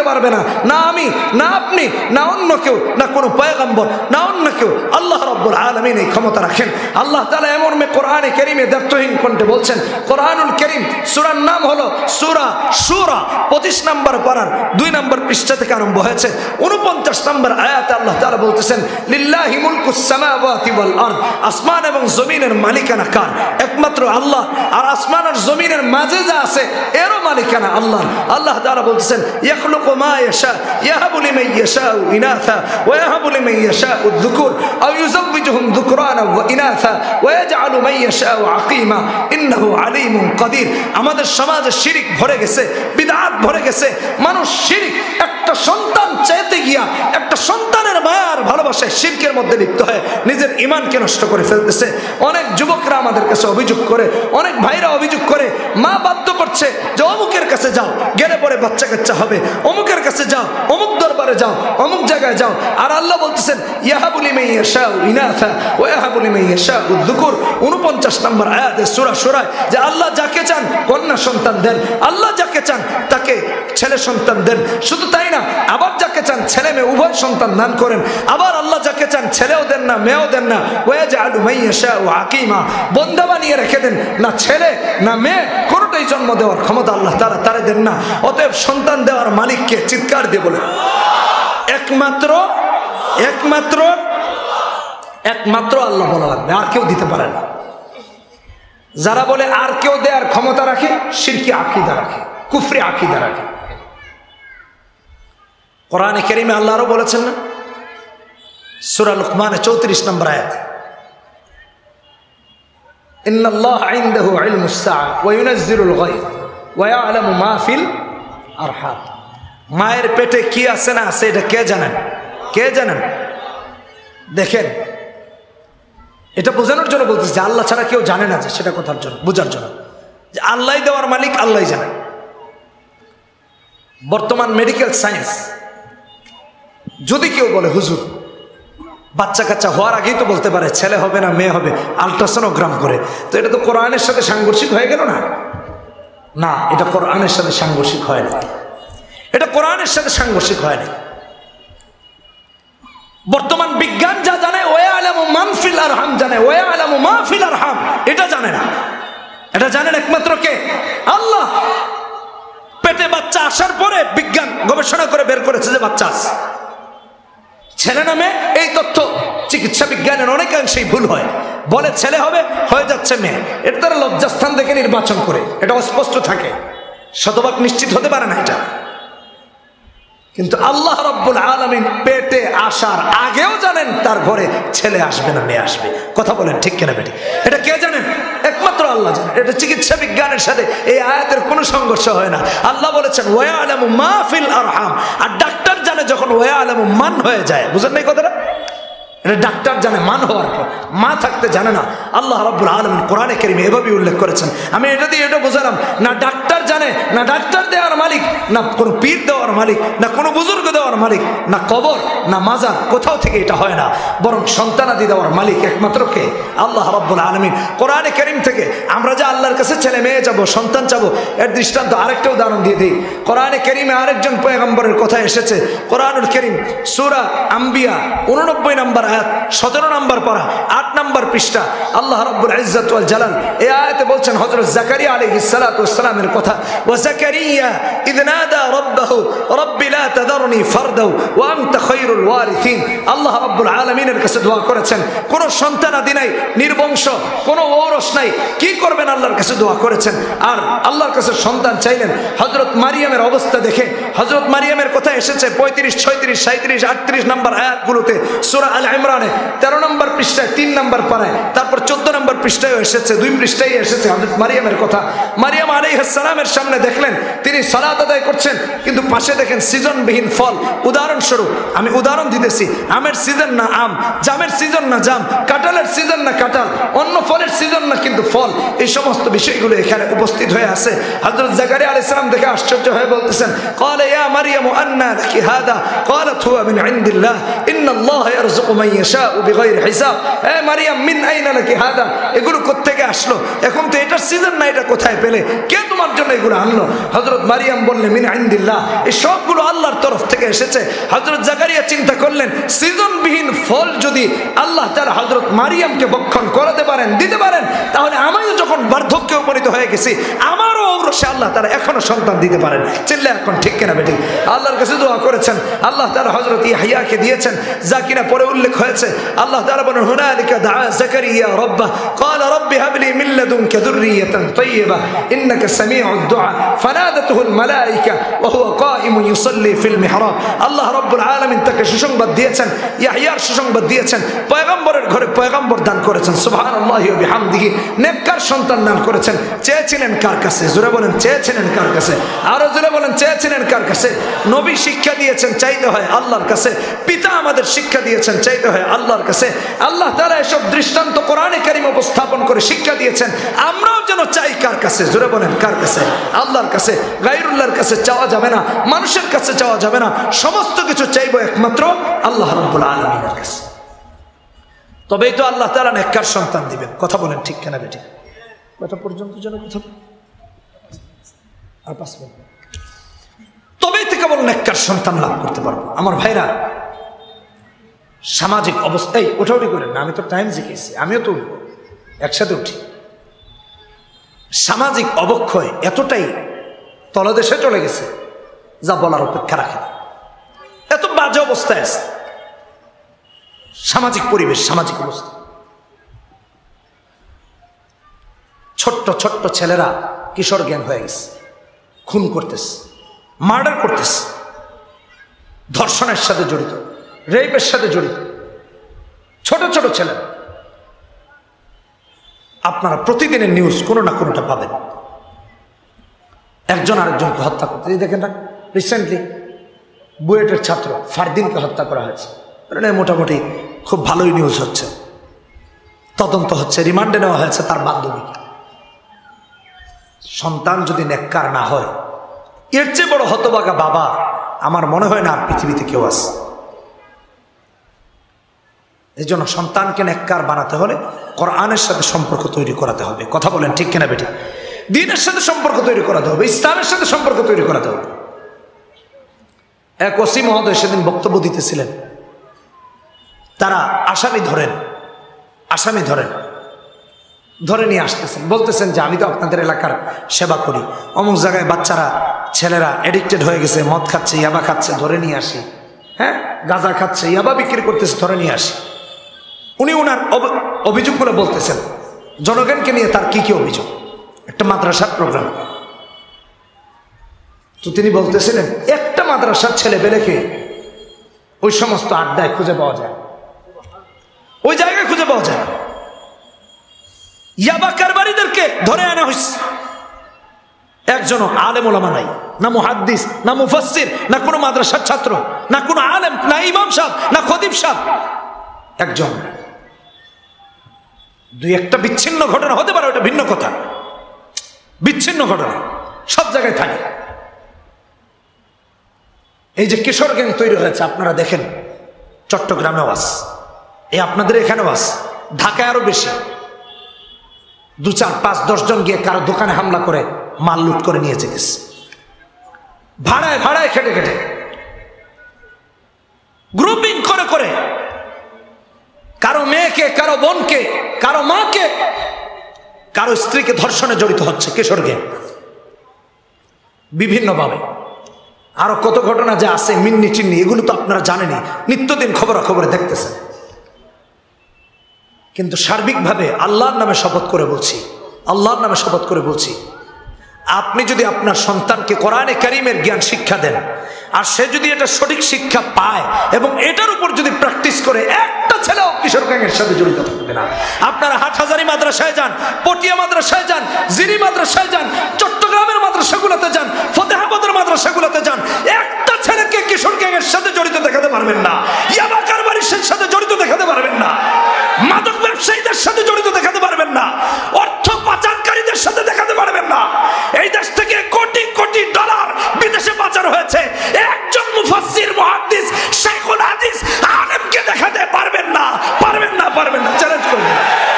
পারবে না, না আমি, না আপনি, না অন্য কেউ, না কোনো পয়গম্বর, না অন্য কেউ। আল্লাহ রাব্বুল আলামিন এই ক্ষমতা রাখেন। আল্লাহ তাআলা এমন মে কোরআনে কারীমে দ্ব্যর্থহীন কণ্ঠে বলছেন, কোরআনুল কারীম সূরার নাম হলো সূরা শূরা, পঁচিশ নম্বর পারার দুই নম্বর পৃষ্ঠা থেকে আরম্ভ হয়েছে। উনপঞ্চাশ নম্বর আয়াতে আল্লাহ তাআলা বলতেছেন, লিল্লাহি মুলকুস সামাওয়াতি ওয়াল আরদ, আসমান এবং জমিনের মালিকানা কার? একমাত্র আল্লাহ। আর আসমান আর জমিনের মাঝে যা আছে এরও মালিকানা আল্লাহ। আল্লাহ তাআলা বলতেছেন, ইয়াখলুকু মা ইয়াশা ইয়াহাবু লিমান ইয়াশাউ ইনাথা ওয়া ইয়াহাবু লিমান ইয়াশাউ যুকুর আও ইউযাওবিজুহুম যুকরানা ওয়া ইনাথা ওয়া ইয়াজআলু মান ইয়াশাউ আকীমা ইন্নাহু আলীমুন কাদির। আমাদের সমাজে শিরক ভরে গেছে, বিদআত ভরে গেছে। মানুষ শিরক, একটা সন্তান চাইতে গিয়া একটা সন্তানের মায়ার ভালোবাসায় শিরকের মধ্যে লিপ্ত হয়ে নিজের ঈমানকে নষ্ট করে ফেলতেছে। অনেক যুবকরা আমাদের কাছে অভিযোগ করে, অনেক ভাইরা অভিযোগ করে, মা বাধ্য করছে যে অমুকের কাছে যাও, গেলে পরে বাচ্চা কাচ্চা হবে, অমুকের কাছে যাও, অমুক দরবারে যাও, অমুক জায়গায় যাও। আর আল্লাহ বলতেছেন, ইয়াহাবু লিমান ইয়াশাউ ইনাথা ওয়া ইয়াহাবু লিমান ইয়াশাউ যুকুর, উনপঞ্চাশ নম্বর আয়াতে সূরা শূরায়, যে আল্লাহ যাকে চান কন্যা সন্তান দেন, আল্লাহ যাকে চান তাকে ছেলে সন্তান দেন। শুধু তাই না, আবার যাকে চান ছেলে মেয়ে উভয় সন্তান দান করেন। আবার আল্লাহ যাকে চান ছেলেও দেন না, মেয়েও দেন না। ওয়া ইয়াজআলু মান ইয়াশাউ আকীমা, বন্ধা বানিয়ে রেখে দেন, না ছেলে না মেয়ে কোনোটাই জন্ম দেওয়ার ক্ষমতা আল্লাহ তাআলা তারে দেন না। অতএব সন্তান দেওয়ার মালিককে চিৎকার দিয়ে বলে, একমাত্র একমাত্র একমাত্র আল্লাহ বলা লাগবে, আর কেউ দিতে পারে না। যারা বলে আর কেউ দেওয়ার ক্ষমতা রাখে, শিরকি আকীদা রাখে, কুফরি আকীদা রাখে। কোরআনে কারীমে আল্লাহ আরো বলেছেন না, সূরা লুকমানের চৌত্রিশ নম্বর আয়াত, ইন্নাল্লাহা ইনদাহু ইলমুস সাআ ওয়া ইউনাজ্জিলুল গায়ব ওয়া ইয়ালামু মা ফিল আরহাম। মায়ের পেটে কি আছে না আছে এটা কে জানেন? কে জানেন? দেখেন, এটা বোঝানোর জন্য বলতেছে যে আল্লাহ ছাড়া কেউ জানে না, যে সেটা কথার জন্য, বোঝার জন্য যে আল্লাহই দেওয়ার মালিক, আল্লাহই জানেন। বর্তমান মেডিকেল সায়েন্স যদি কেউ বলে হুজুর বাচ্চা কাচ্চা হওয়ার আগেই তো বলতে পারে ছেলে হবে না মেয়ে হবে আলট্রাসোনোগ্রাম করে, তো এটা তো কোরআনের সাথে সাংঘর্ষিক হয়ে গেল না? না, এটা কোরআনের সাথে সাংঘর্ষিক হয় না, এটা কোরআনের সাথে সাংঘর্ষিক হয় না। বর্তমান বিজ্ঞান যা জানে, ওয়া ইয়ালামু মান ফিল আরহাম জানে, ওয়া ইয়ালামু মা ফিল আরহাম এটা জানে না। এটা জানেন একমাত্র কে? আল্লাহ। পেটে বাচ্চা আসার পরে বিজ্ঞান গবেষণা করে বের করেছে যে বাচ্চা আছে, ছেলে না মেয়ে। এই তথ্য চিকিৎসা বিজ্ঞানের অনেকাংশেই ভুল হয়, বলে ছেলে হবে, হয়ে যাচ্ছে মেয়ে। এটা তারা লজ্জাস্থান দেখে নির্বাচন করে, এটা অস্পষ্ট থাকে, শতভাগ নিশ্চিত হতে পারে না এটা। কিন্তু আল্লাহ রাব্বুল আলামিন পেটে আসার আগেও জানেন তার ঘরে ছেলে আসবে না মেয়ে আসবে। কথা বলেন ঠিক কিনা বেটি? এটা কে জানেন? একমাত্র আল্লাহ জানেন। এটা চিকিৎসা বিজ্ঞানের সাথে এই আয়াতের কোনো সংঘর্ষ হয় না। আল্লাহ বলেছেন ওয়া ইয়ালামু মা ফিল আরহাম, আর ডাক্তার জানে যখন ওয়া ইয়ালামু মান হয়ে যায়। বুঝেন না এই কথাটা? এটা ডাক্তার জানে মান হওয়ার পর, মা থাকতে জানে না। আল্লাহ রাব্বুল আলামিন কোরআনে কারীমে এভাবে উল্লেখ করেছেন। আমি এটা দিয়ে এটা বোঝালাম, না ডাক্তার জানে, না ডাক্তার দেওয়ার মালিক, না কোনো পীর দেওয়ার মালিক, না কোনো বুজুর্গ দেওয়ার মালিক, না কবর, না মাজার, কোথাও থেকে এটা হয় না। বরং সন্তানাদি দেওয়ার মালিক একমাত্র কে? আল্লাহ রাব্বুল আলামিন। কোরআনে কারীম থেকে আমরা যে আল্লাহর কাছে ছেলে মেয়ে যাবো, সন্তান চাবো, এর দৃষ্টান্ত আরেকটা উদাহরণ দিয়ে দিই। কোরআনে কারীমে আরেকজন পয়গম্বরের কথা এসেছে। কোরআনুল কারীম সূরা আম্বিয়া উননব্বই নম্বর আয়াত, সতেরো নম্বর পারা, আট নম্বর পৃষ্ঠা। আল্লাহ রাব্বুল ইজ্জত ওয়াল জালাল এই আয়াতে বলছেন হযরত জাকারিয়া আলাইহিস সালাতু ওয়াস সালামের কথা, ওয়া জাকারিয়া ইয নাদা রাব্বাহু রাব্বি লা তাযারনি ফারদা ওয়া আনতা খায়রুল ওয়ারিসিন। আল্লাহ রাব্বুল আলামিনের কাছে দোয়া করেছেন, কোন সন্তানাদি নাই, নির্বংশ, কোন ঔরস নাই, কি করবেন? আল্লাহর কাছে দোয়া করেছেন। আর আল্লাহর কাছে সন্তান চাইলেন। হযরত মারিয়ামের অবস্থা দেখে, হযরত মারিয়ামের কথা এসেছে পঁয়ত্রিশ, ছয়ত্রিশ, সাঁইত্রিশ, আটত্রিশ নম্বর আয়াতগুলোতে সূরা আল ইমরানে তেরো নম্বর পৃষ্ঠায়, তিন নম্বর পারায়, তারপর চোদ্দ নম্বর পৃষ্ঠায়ও এসেছে, দুই পৃষ্ঠায় এসেছে হযরত মারিয়ামের কথা। মারিয়াম আলাইহিস সালামের সামনে দেখলেন তিনি সালাত আদায় করছেন, কিন্তু পাশে দেখেন সিজনবিহীন ফল। উদাহরণস্বরূপ আমি উদাহরণ দিতেছি, আমের সিজন না আম, জামের সিজন না জাম, কাঁঠালের সিজন না কাঁঠাল, অন্য ফলের সিজন না কিন্তু ফল। এই সমস্ত বিষয়গুলো এখানে উপস্থিত হয়ে আছে। হযরত জাকারিয়া আলাইহিস সালাম দেখে আশ্চর্য হয়ে বলতেছেন, ক্বালা ইয়া মারইয়াম আন্না লাকি হাদা ক্বালাত হুয়া মিন ইনদিল্লাহ ইন্নাল্লাহা ইয়ারযুকু মান ইয়াশাউ বিগাইরি হিসাব। হে মারইয়াম মিন আইনা লাকি হাদা, এগুলো কোথা থেকে আসলো? এখন তো এটার সিজন না, এটা কোথায় পেলে? কে তোমার জন্য এগুলো আনলো? হযরত মারইয়াম বললেন মিন ইনদিল্লাহ, এই সবগুলো আল্লাহর তরফ থেকে এসেছে। হযরত জাকারিয়া চিন্তা করলেন, সৃজনবিহীন ফল যদি আল্লাহ তাআলা হযরত মারিয়ামকে ভক্ষণ করাতে পারেন, দিতে পারেন, তাহলে আমিও যখন বার্ধক্যে উপনীত হয়ে গেছি, আমারও অবশ্যই আল্লাহ তাআলা এখনো সন্তান দিতে পারেন। চিল্লা এখন ঠিক কিনা বেটি? আল্লাহর কাছে দোয়া করেছেন, আল্লাহ তাআলা হযরত ইয়াহইয়াকে দিয়েছেন, যা কিনা পরে উল্লেখ হয়েছে। আল্লাহ তাআলা বলেন, হুনালিকা দাআ জাকারিয়া রাব্বাহ ক্বালা রাব্বি হাবলি মিন লাদুনকা যুররিয়াতান তাইয়্যিবাহ ইন্নাকা সামিউদ দুআ ফানাদাতুহুল মালায়েকা ওয়া হুয়া কাইমুন ইউসাল্লি ফিল মিহরাব। আল্লাহ রাব্বুল আলামিন তাকে সুসংবাদ দিয়েছেন, ইয়াহইয়ার সুসংবাদ দিয়েছেন, পয়গম্বরের ঘরে পয়গম্বর দান করেছেন, সুবহানাল্লাহি ওয়া বিহামদিহি, নেককার সন্তান দান করেছেন। চেয়েছিলেন কার কাছে? জোরে বলেন, চেয়েছিলেন কার কাছে? আরো জোরে বলেন, চেয়েছিলেন কার কাছে? নবী শিক্ষা দিয়েছেন, চাইতে হয় আল্লাহর কাছে। পিতা আমাদের শিক্ষা দিয়েছেন, চাইতে হয় আল্লাহর কাছে। আল্লাহ তাআলা এসব দৃষ্টান্ত কোরআনে কারীম উপস্থাপন করে শিক্ষা দিয়েছেন, আমরাও যেন চাই কার কাছে? জোরে বলেন, কার কাছে? আল্লাহর কাছে। গায়রুল্লাহর কাছে চাওয়া যাবে না, মানুষের কাছে চাওয়া যাবে না, সমস্ত কিছু চাইবো একমাত্র আল্লাহ রাব্বুল আলামিনের কাছে। তবেই তো আল্লাহ তাআলা নেককার সন্তান দিবেন। কথা বলেন ঠিক কিনা বেটি? কত পর্যন্ত যেন কথা আর পাঁচ মিনিট, তবেই থেকে কেবল নেককার সন্তান লাভ করতে পারবো। আমার ভাইরা, সামাজিক অবস্থায় ওঠাউঠি করেন না, আমি তো টাইম জিজ্ঞেসি, আমিও তো উঠবো, একসাথে উঠি। সামাজিক অবক্ষয় এতটাই তলদেশে চলে গেছে যা বলার অপেক্ষা রাখে না। এত বাজে অবস্থায় আছে সামাজিক পরিবেশ, সামাজিক অবস্থা। ছোট্ট ছোট্ট ছেলেরা কিশোর জ্ঞান হয়ে গেছে, খুন করতেছে, মার্ডার করতেছে, ধর্ষণের সাথে জড়িত, রেপের সাথে জড়িত ছোট ছোট ছেলেরা। আপনারা প্রতিদিনের নিউজ কোনো না কোনোটা পাবেন, একজন আরেকজনকে হত্যা করতে। দেখেন না, রিসেন্টলি বুয়েটের ছাত্র ফারদিনকে হত্যা করা হয়েছে। মোটামুটি খুব ভালোই নিউজ হচ্ছে, তদন্ত হচ্ছে, রিমান্ডে নেওয়া হয়েছে তার বান্ধবীকে। সন্তান যদি নেককার না হয়, এর চেয়ে বড় হতভাগা বাবা আমার মনে হয় না আর পৃথিবীতে কেউ আছে। এই জন্য সন্তানকে নেককার বানাতে হলে কোরআনের সাথে সম্পর্ক তৈরি করাতে হবে। কথা বলেন ঠিক কিনা বেটি? দ্বীনের সাথে সম্পর্ক তৈরি করাতে হবে, ইসলামের সাথে সম্পর্ক তৈরি করাতে হবে। এক ওসি মহোদয় সেদিন বক্তব্য দিতেছিলেন, তারা আসামি ধরেন, আসামি ধরেন ধরে নিয়ে আসতেছেন, বলতেছেন যে আমি তো আপনাদের এলাকার সেবা করি, অমুক জায়গায় বাচ্চারা ছেলেরা এডিক্টেড হয়ে গেছে, মদ খাচ্ছে, ইয়াবা খাচ্ছে, ধরে নিয়ে আসি। হ্যাঁ, গাঁজা খাচ্ছে, ইয়াবা বিক্রি করতেছে, ধরে নিয়ে আসি। উনি ওনার অভিযোগগুলো বলতেছেন, জনগণকে নিয়ে তার কি কি অভিযোগ। একটা মাদ্রাসার প্রোগ্রাম, তো তিনি বলতেছিলেন একটা মাদ্রাসার ছেলে পেলেকে ওই সমস্ত আড্ডায় খুঁজে পাওয়া যায়, ওই জায়গায় খুঁজে পাওয়া যায়। ইয়াবা কারবারিদেরকে ধরে আনা হয়েছে, একজন আলেম ওলামা নাই, না মুহাদ্দিস, না মুফাসসির, না কোনো মাদ্রাসার ছাত্র, না কোনো আলেম, না ইমাম সাহেব, না খতিব সাহেব, একজন। দুই একটা বিচ্ছিন্ন ঘটনা হতে পারে, ওটা ভিন্ন কথা, বিচ্ছিন্ন ঘটনা সব জায়গায় থাকে। এই যে কিশোর গ্যাং তৈরি হয়েছে, আপনারা দেখেন চট্টগ্রামেও আছে, এই আপনাদের এখানেও আছে, ঢাকায় আরো বেশি। দু চার পাঁচ দশ জন গিয়ে কারো দোকানে হামলা করে মাল লুট করে নিয়ে যেতেছে, ভাড়ায় ভাড়ায় খেটে খেটে, গ্রুপিং করে করে কারো মেয়েকে, কারো বোনকে, কারো মাকে, কারো স্ত্রীকে ধর্ষণে জড়িত হচ্ছে কিশোর গ্যাং বিভিন্নভাবে। আরো কত ঘটনা যে আছে, মিন্নি চিন্নি, এগুলো তো আপনারা জানেনই, নিত্যদিন খবরাখবরে দেখতেছেন। কিন্তু সার্বিকভাবে আল্লাহর নামে শপথ করে বলছি, আল্লাহর নামে শপথ করে বলছি, আপনি যদি আপনার সন্তানকে কোরআনে কারীমের জ্ঞান শিক্ষা দেন, আর সে যদি এটা সঠিক শিক্ষা পায় এবং এটার উপর যদি প্র্যাকটিস করে, একটা ছেলেও কিশোর গ্যাংয়ের সাথে জড়িত থাকবে না। আপনারা হাটহাজারী মাদ্রাসায় যান, পটিয়া মাদ্রাসায় যান, জিরি মাদ্রাসায় যান, চট্টগ্রামের মাদ্রাসাগুলোতে যান, ফতেহাবাদের মাদ্রাসাগুলোতে যান, একটা ছেলেকে কিশোর গ্যাংয়ের সাথে জড়িত দেখাতে পারবেন না, ইয়াবা কারবারির সাথে জড়িত দেখাতে পারবেন না, মাদক ব্যবসায়ীদের সাথে জড়িত দেখাতে পারবেন না, অর্থ পাচারকারীদের সাথে দেখাতে পারবেন না। এই দেশ থেকে কোটি কোটি ডলার বিদেশে পাচার হয়েছে, একজন মুফাসসির, মুহাদ্দিস, শাইখুল হাদিস, আলেমকে দেখাতে পারবেন না, পারবেন না, পারবেন না, চ্যালেঞ্জ করবেন।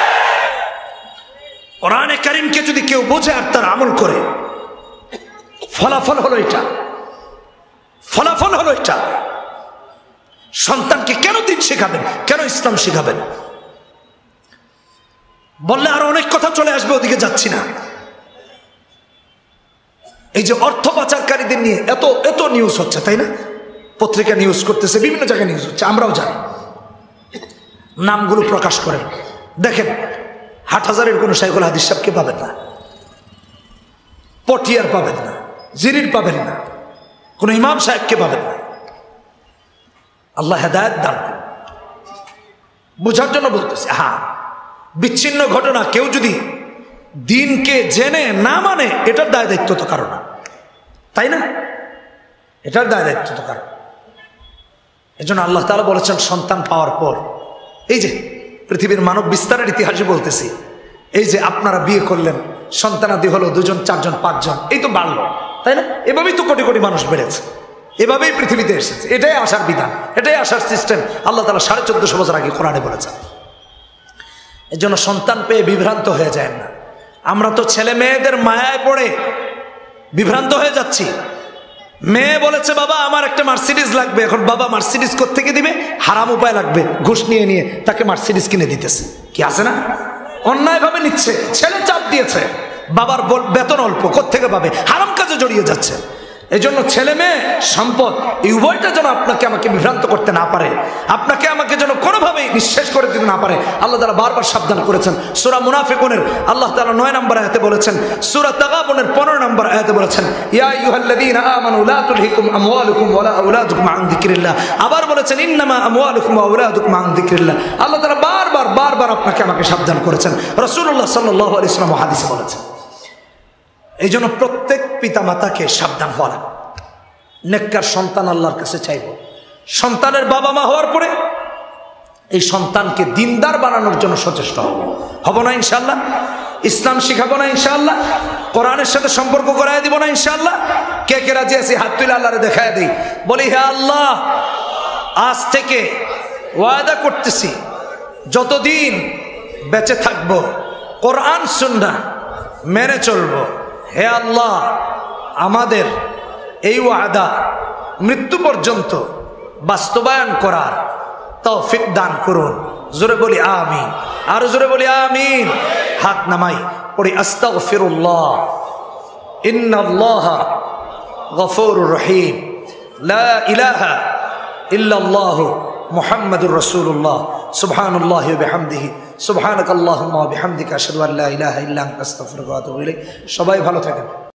কোরআনে কারীমকে যদি কেউ বোঝে আর তার আমল করে, ফলাফল হলো এটা। ফলাফল হলো এটা। সন্তানকে কেন দিন শেখাবেন, কেন ইসলাম শেখাবেন? বললে আরো অনেক কথা চলে আসবে, ওদিকে যাচ্ছি না। এই যে অর্থ পাচারকারীদের নিয়ে এত এত নিউজ হচ্ছে, তাই না? পত্রিকা নিউজ করতেছে, বিভিন্ন জায়গায় নিউজ হচ্ছে, আমরাও জানি। নামগুলো প্রকাশ করেন, দেখেন হাটহাজারের কোনো শাইখুল হাদিস সাহেবকে পাবেন না, পটিয়ার পাবেন না, জিরির পাবেন না, কোনো ইমাম সাহেবকে পাবেন না। আল্লাহ হেদায়েত দান করুন। বোঝার জন্য বলতেছে, হ্যাঁ বিচ্ছিন্ন ঘটনা কেউ যদি দিনকে জেনে না মানে এটার দায় দায়িত্ব তো কারো না, তাই না? এটার দায় দায়িত্ব তো কারো। এই জন্য আল্লাহ তাআলা বলেছেন সন্তান পাওয়ার পর, এই যে পৃথিবীর মানব বিস্তারের ইতিহাসে বলতেছি, এই যে আপনারা বিয়ে করলেন, সন্তানাদি হলো দুজন, চারজন, পাঁচজন, এই তো বাড়লো, তাই না? এভাবেই তো কোটি কোটি মানুষ বেড়েছে, এভাবেই পৃথিবীতে এসেছে। এটাই আসার বিধান, এটাই আসার সিস্টেম। আল্লাহ তাআলা সাড়ে চোদ্দশো বছর আগে কোরআনে বলেছেন। এই জন্য সন্তান পেয়ে বিভ্রান্ত হয়ে যায় না। আমরা তো ছেলে মেয়েদের মায়ায় পড়ে বিভ্রান্ত হয়ে যাচ্ছি। মেয়ে বলেছে বাবা আমার একটা মার্সিডিজ লাগবে, এখন বাবা মার্সিডিজ কোত্থেকে দিবে? হারাম উপায় লাগবে, ঘুষ নিয়ে নিয়ে তাকে মার্সিডিজ কিনে দিতেছে। কি আছে না? অন্যায় ভাবে নিচ্ছে, ছেলে চাপ দিয়েছে, বাবার বেতন অল্প, কোত্থেকে পাবে? হারাম কাজে জড়িয়ে যাচ্ছে। এই জন্য ছেলে মেয়ে সম্পদ এই উভয়টা যেন আপনাকে আমাকে বিভ্রান্ত করতে না পারে, আপনাকে আমাকে যেন কোনোভাবেই নিঃশেষ করে দিতে না পারে, আল্লাহ তাআলা বারবার সাবধান করেছেন। সূরা মুনাফিকুনের আল্লাহ তাআলা নয় নম্বর আয়াতে বলেছেন, সূরা তাগাবুনের পনেরো নম্বর আয়াতে বলেছেন, ইয়া আইয়ুহাল্লাযীনা আমানু লা তুলহিকুম আমওয়ালুকুম ওয়ালা আওলাদুকুম আন যিকরিল্লাহ। আবার বলেছেন ইন্নামা আমওয়ালুকুম ওয়া আওলাদুকুম আন যিকরিল্লাহ। আল্লাহ তাআলা বারবার বারবার আপনাকে আমাকে সাবধান করেছেন। রাসূলুল্লাহ সাল্লাল্লাহু আলাইহি ওয়াসাল্লাম হাদিসে বলেছেন। এই জন্য প্রত্যেক পিতা মাতাকে সাবধান হওয়া লাগে। নেককার সন্তান আল্লাহর কাছে চাইব। সন্তানের বাবা মা হওয়ার পরে এই সন্তানকে দিনদার বানানোর জন্য সচেষ্ট হব, হব না ইনশাআল্লাহ? ইসলাম শিখাবো না ইনশাআল্লাহ? কোরআনের সাথে সম্পর্ক করায় দিব না ইনশাআল্লাহ? কে কে রাজি আছি? হাত তুলে আল্লাহরে দেখায় দিই, বলি হে আল্লাহ, আজ থেকে ওয়াদা করতেছি যতদিন বেঁচে থাকবো কোরআন সুন্নাহ মেনে চলবো। হে আল্লাহ, আমাদের এই ওয়াদা মৃত্যু পর্যন্ত বাস্তবায়ন করার তৌফিক দান করুন। জোরে বলি আমিন, আর জোরে বলি আমিন। হাত নামাই পড়ি আস্তাগফিরুল্লাহ, ইন্নাল্লাহা গফুরুর রহিম, লা ইলাহা ইল্লাল্লাহু মুহাম্মাদুর রাসূলুল্লাহ, সুবহানাল্লাহি ওয়া বিহামদিহি, সুবহানাকাল্লাহুম্মা ওয়া বিহামদিকা আশহাদু আল্লা ইলাহা ইল্লা আনতা আস্তাগফিরুকা ওয়া আতুবু ইলাইক। সবাই ভালো থাকেন।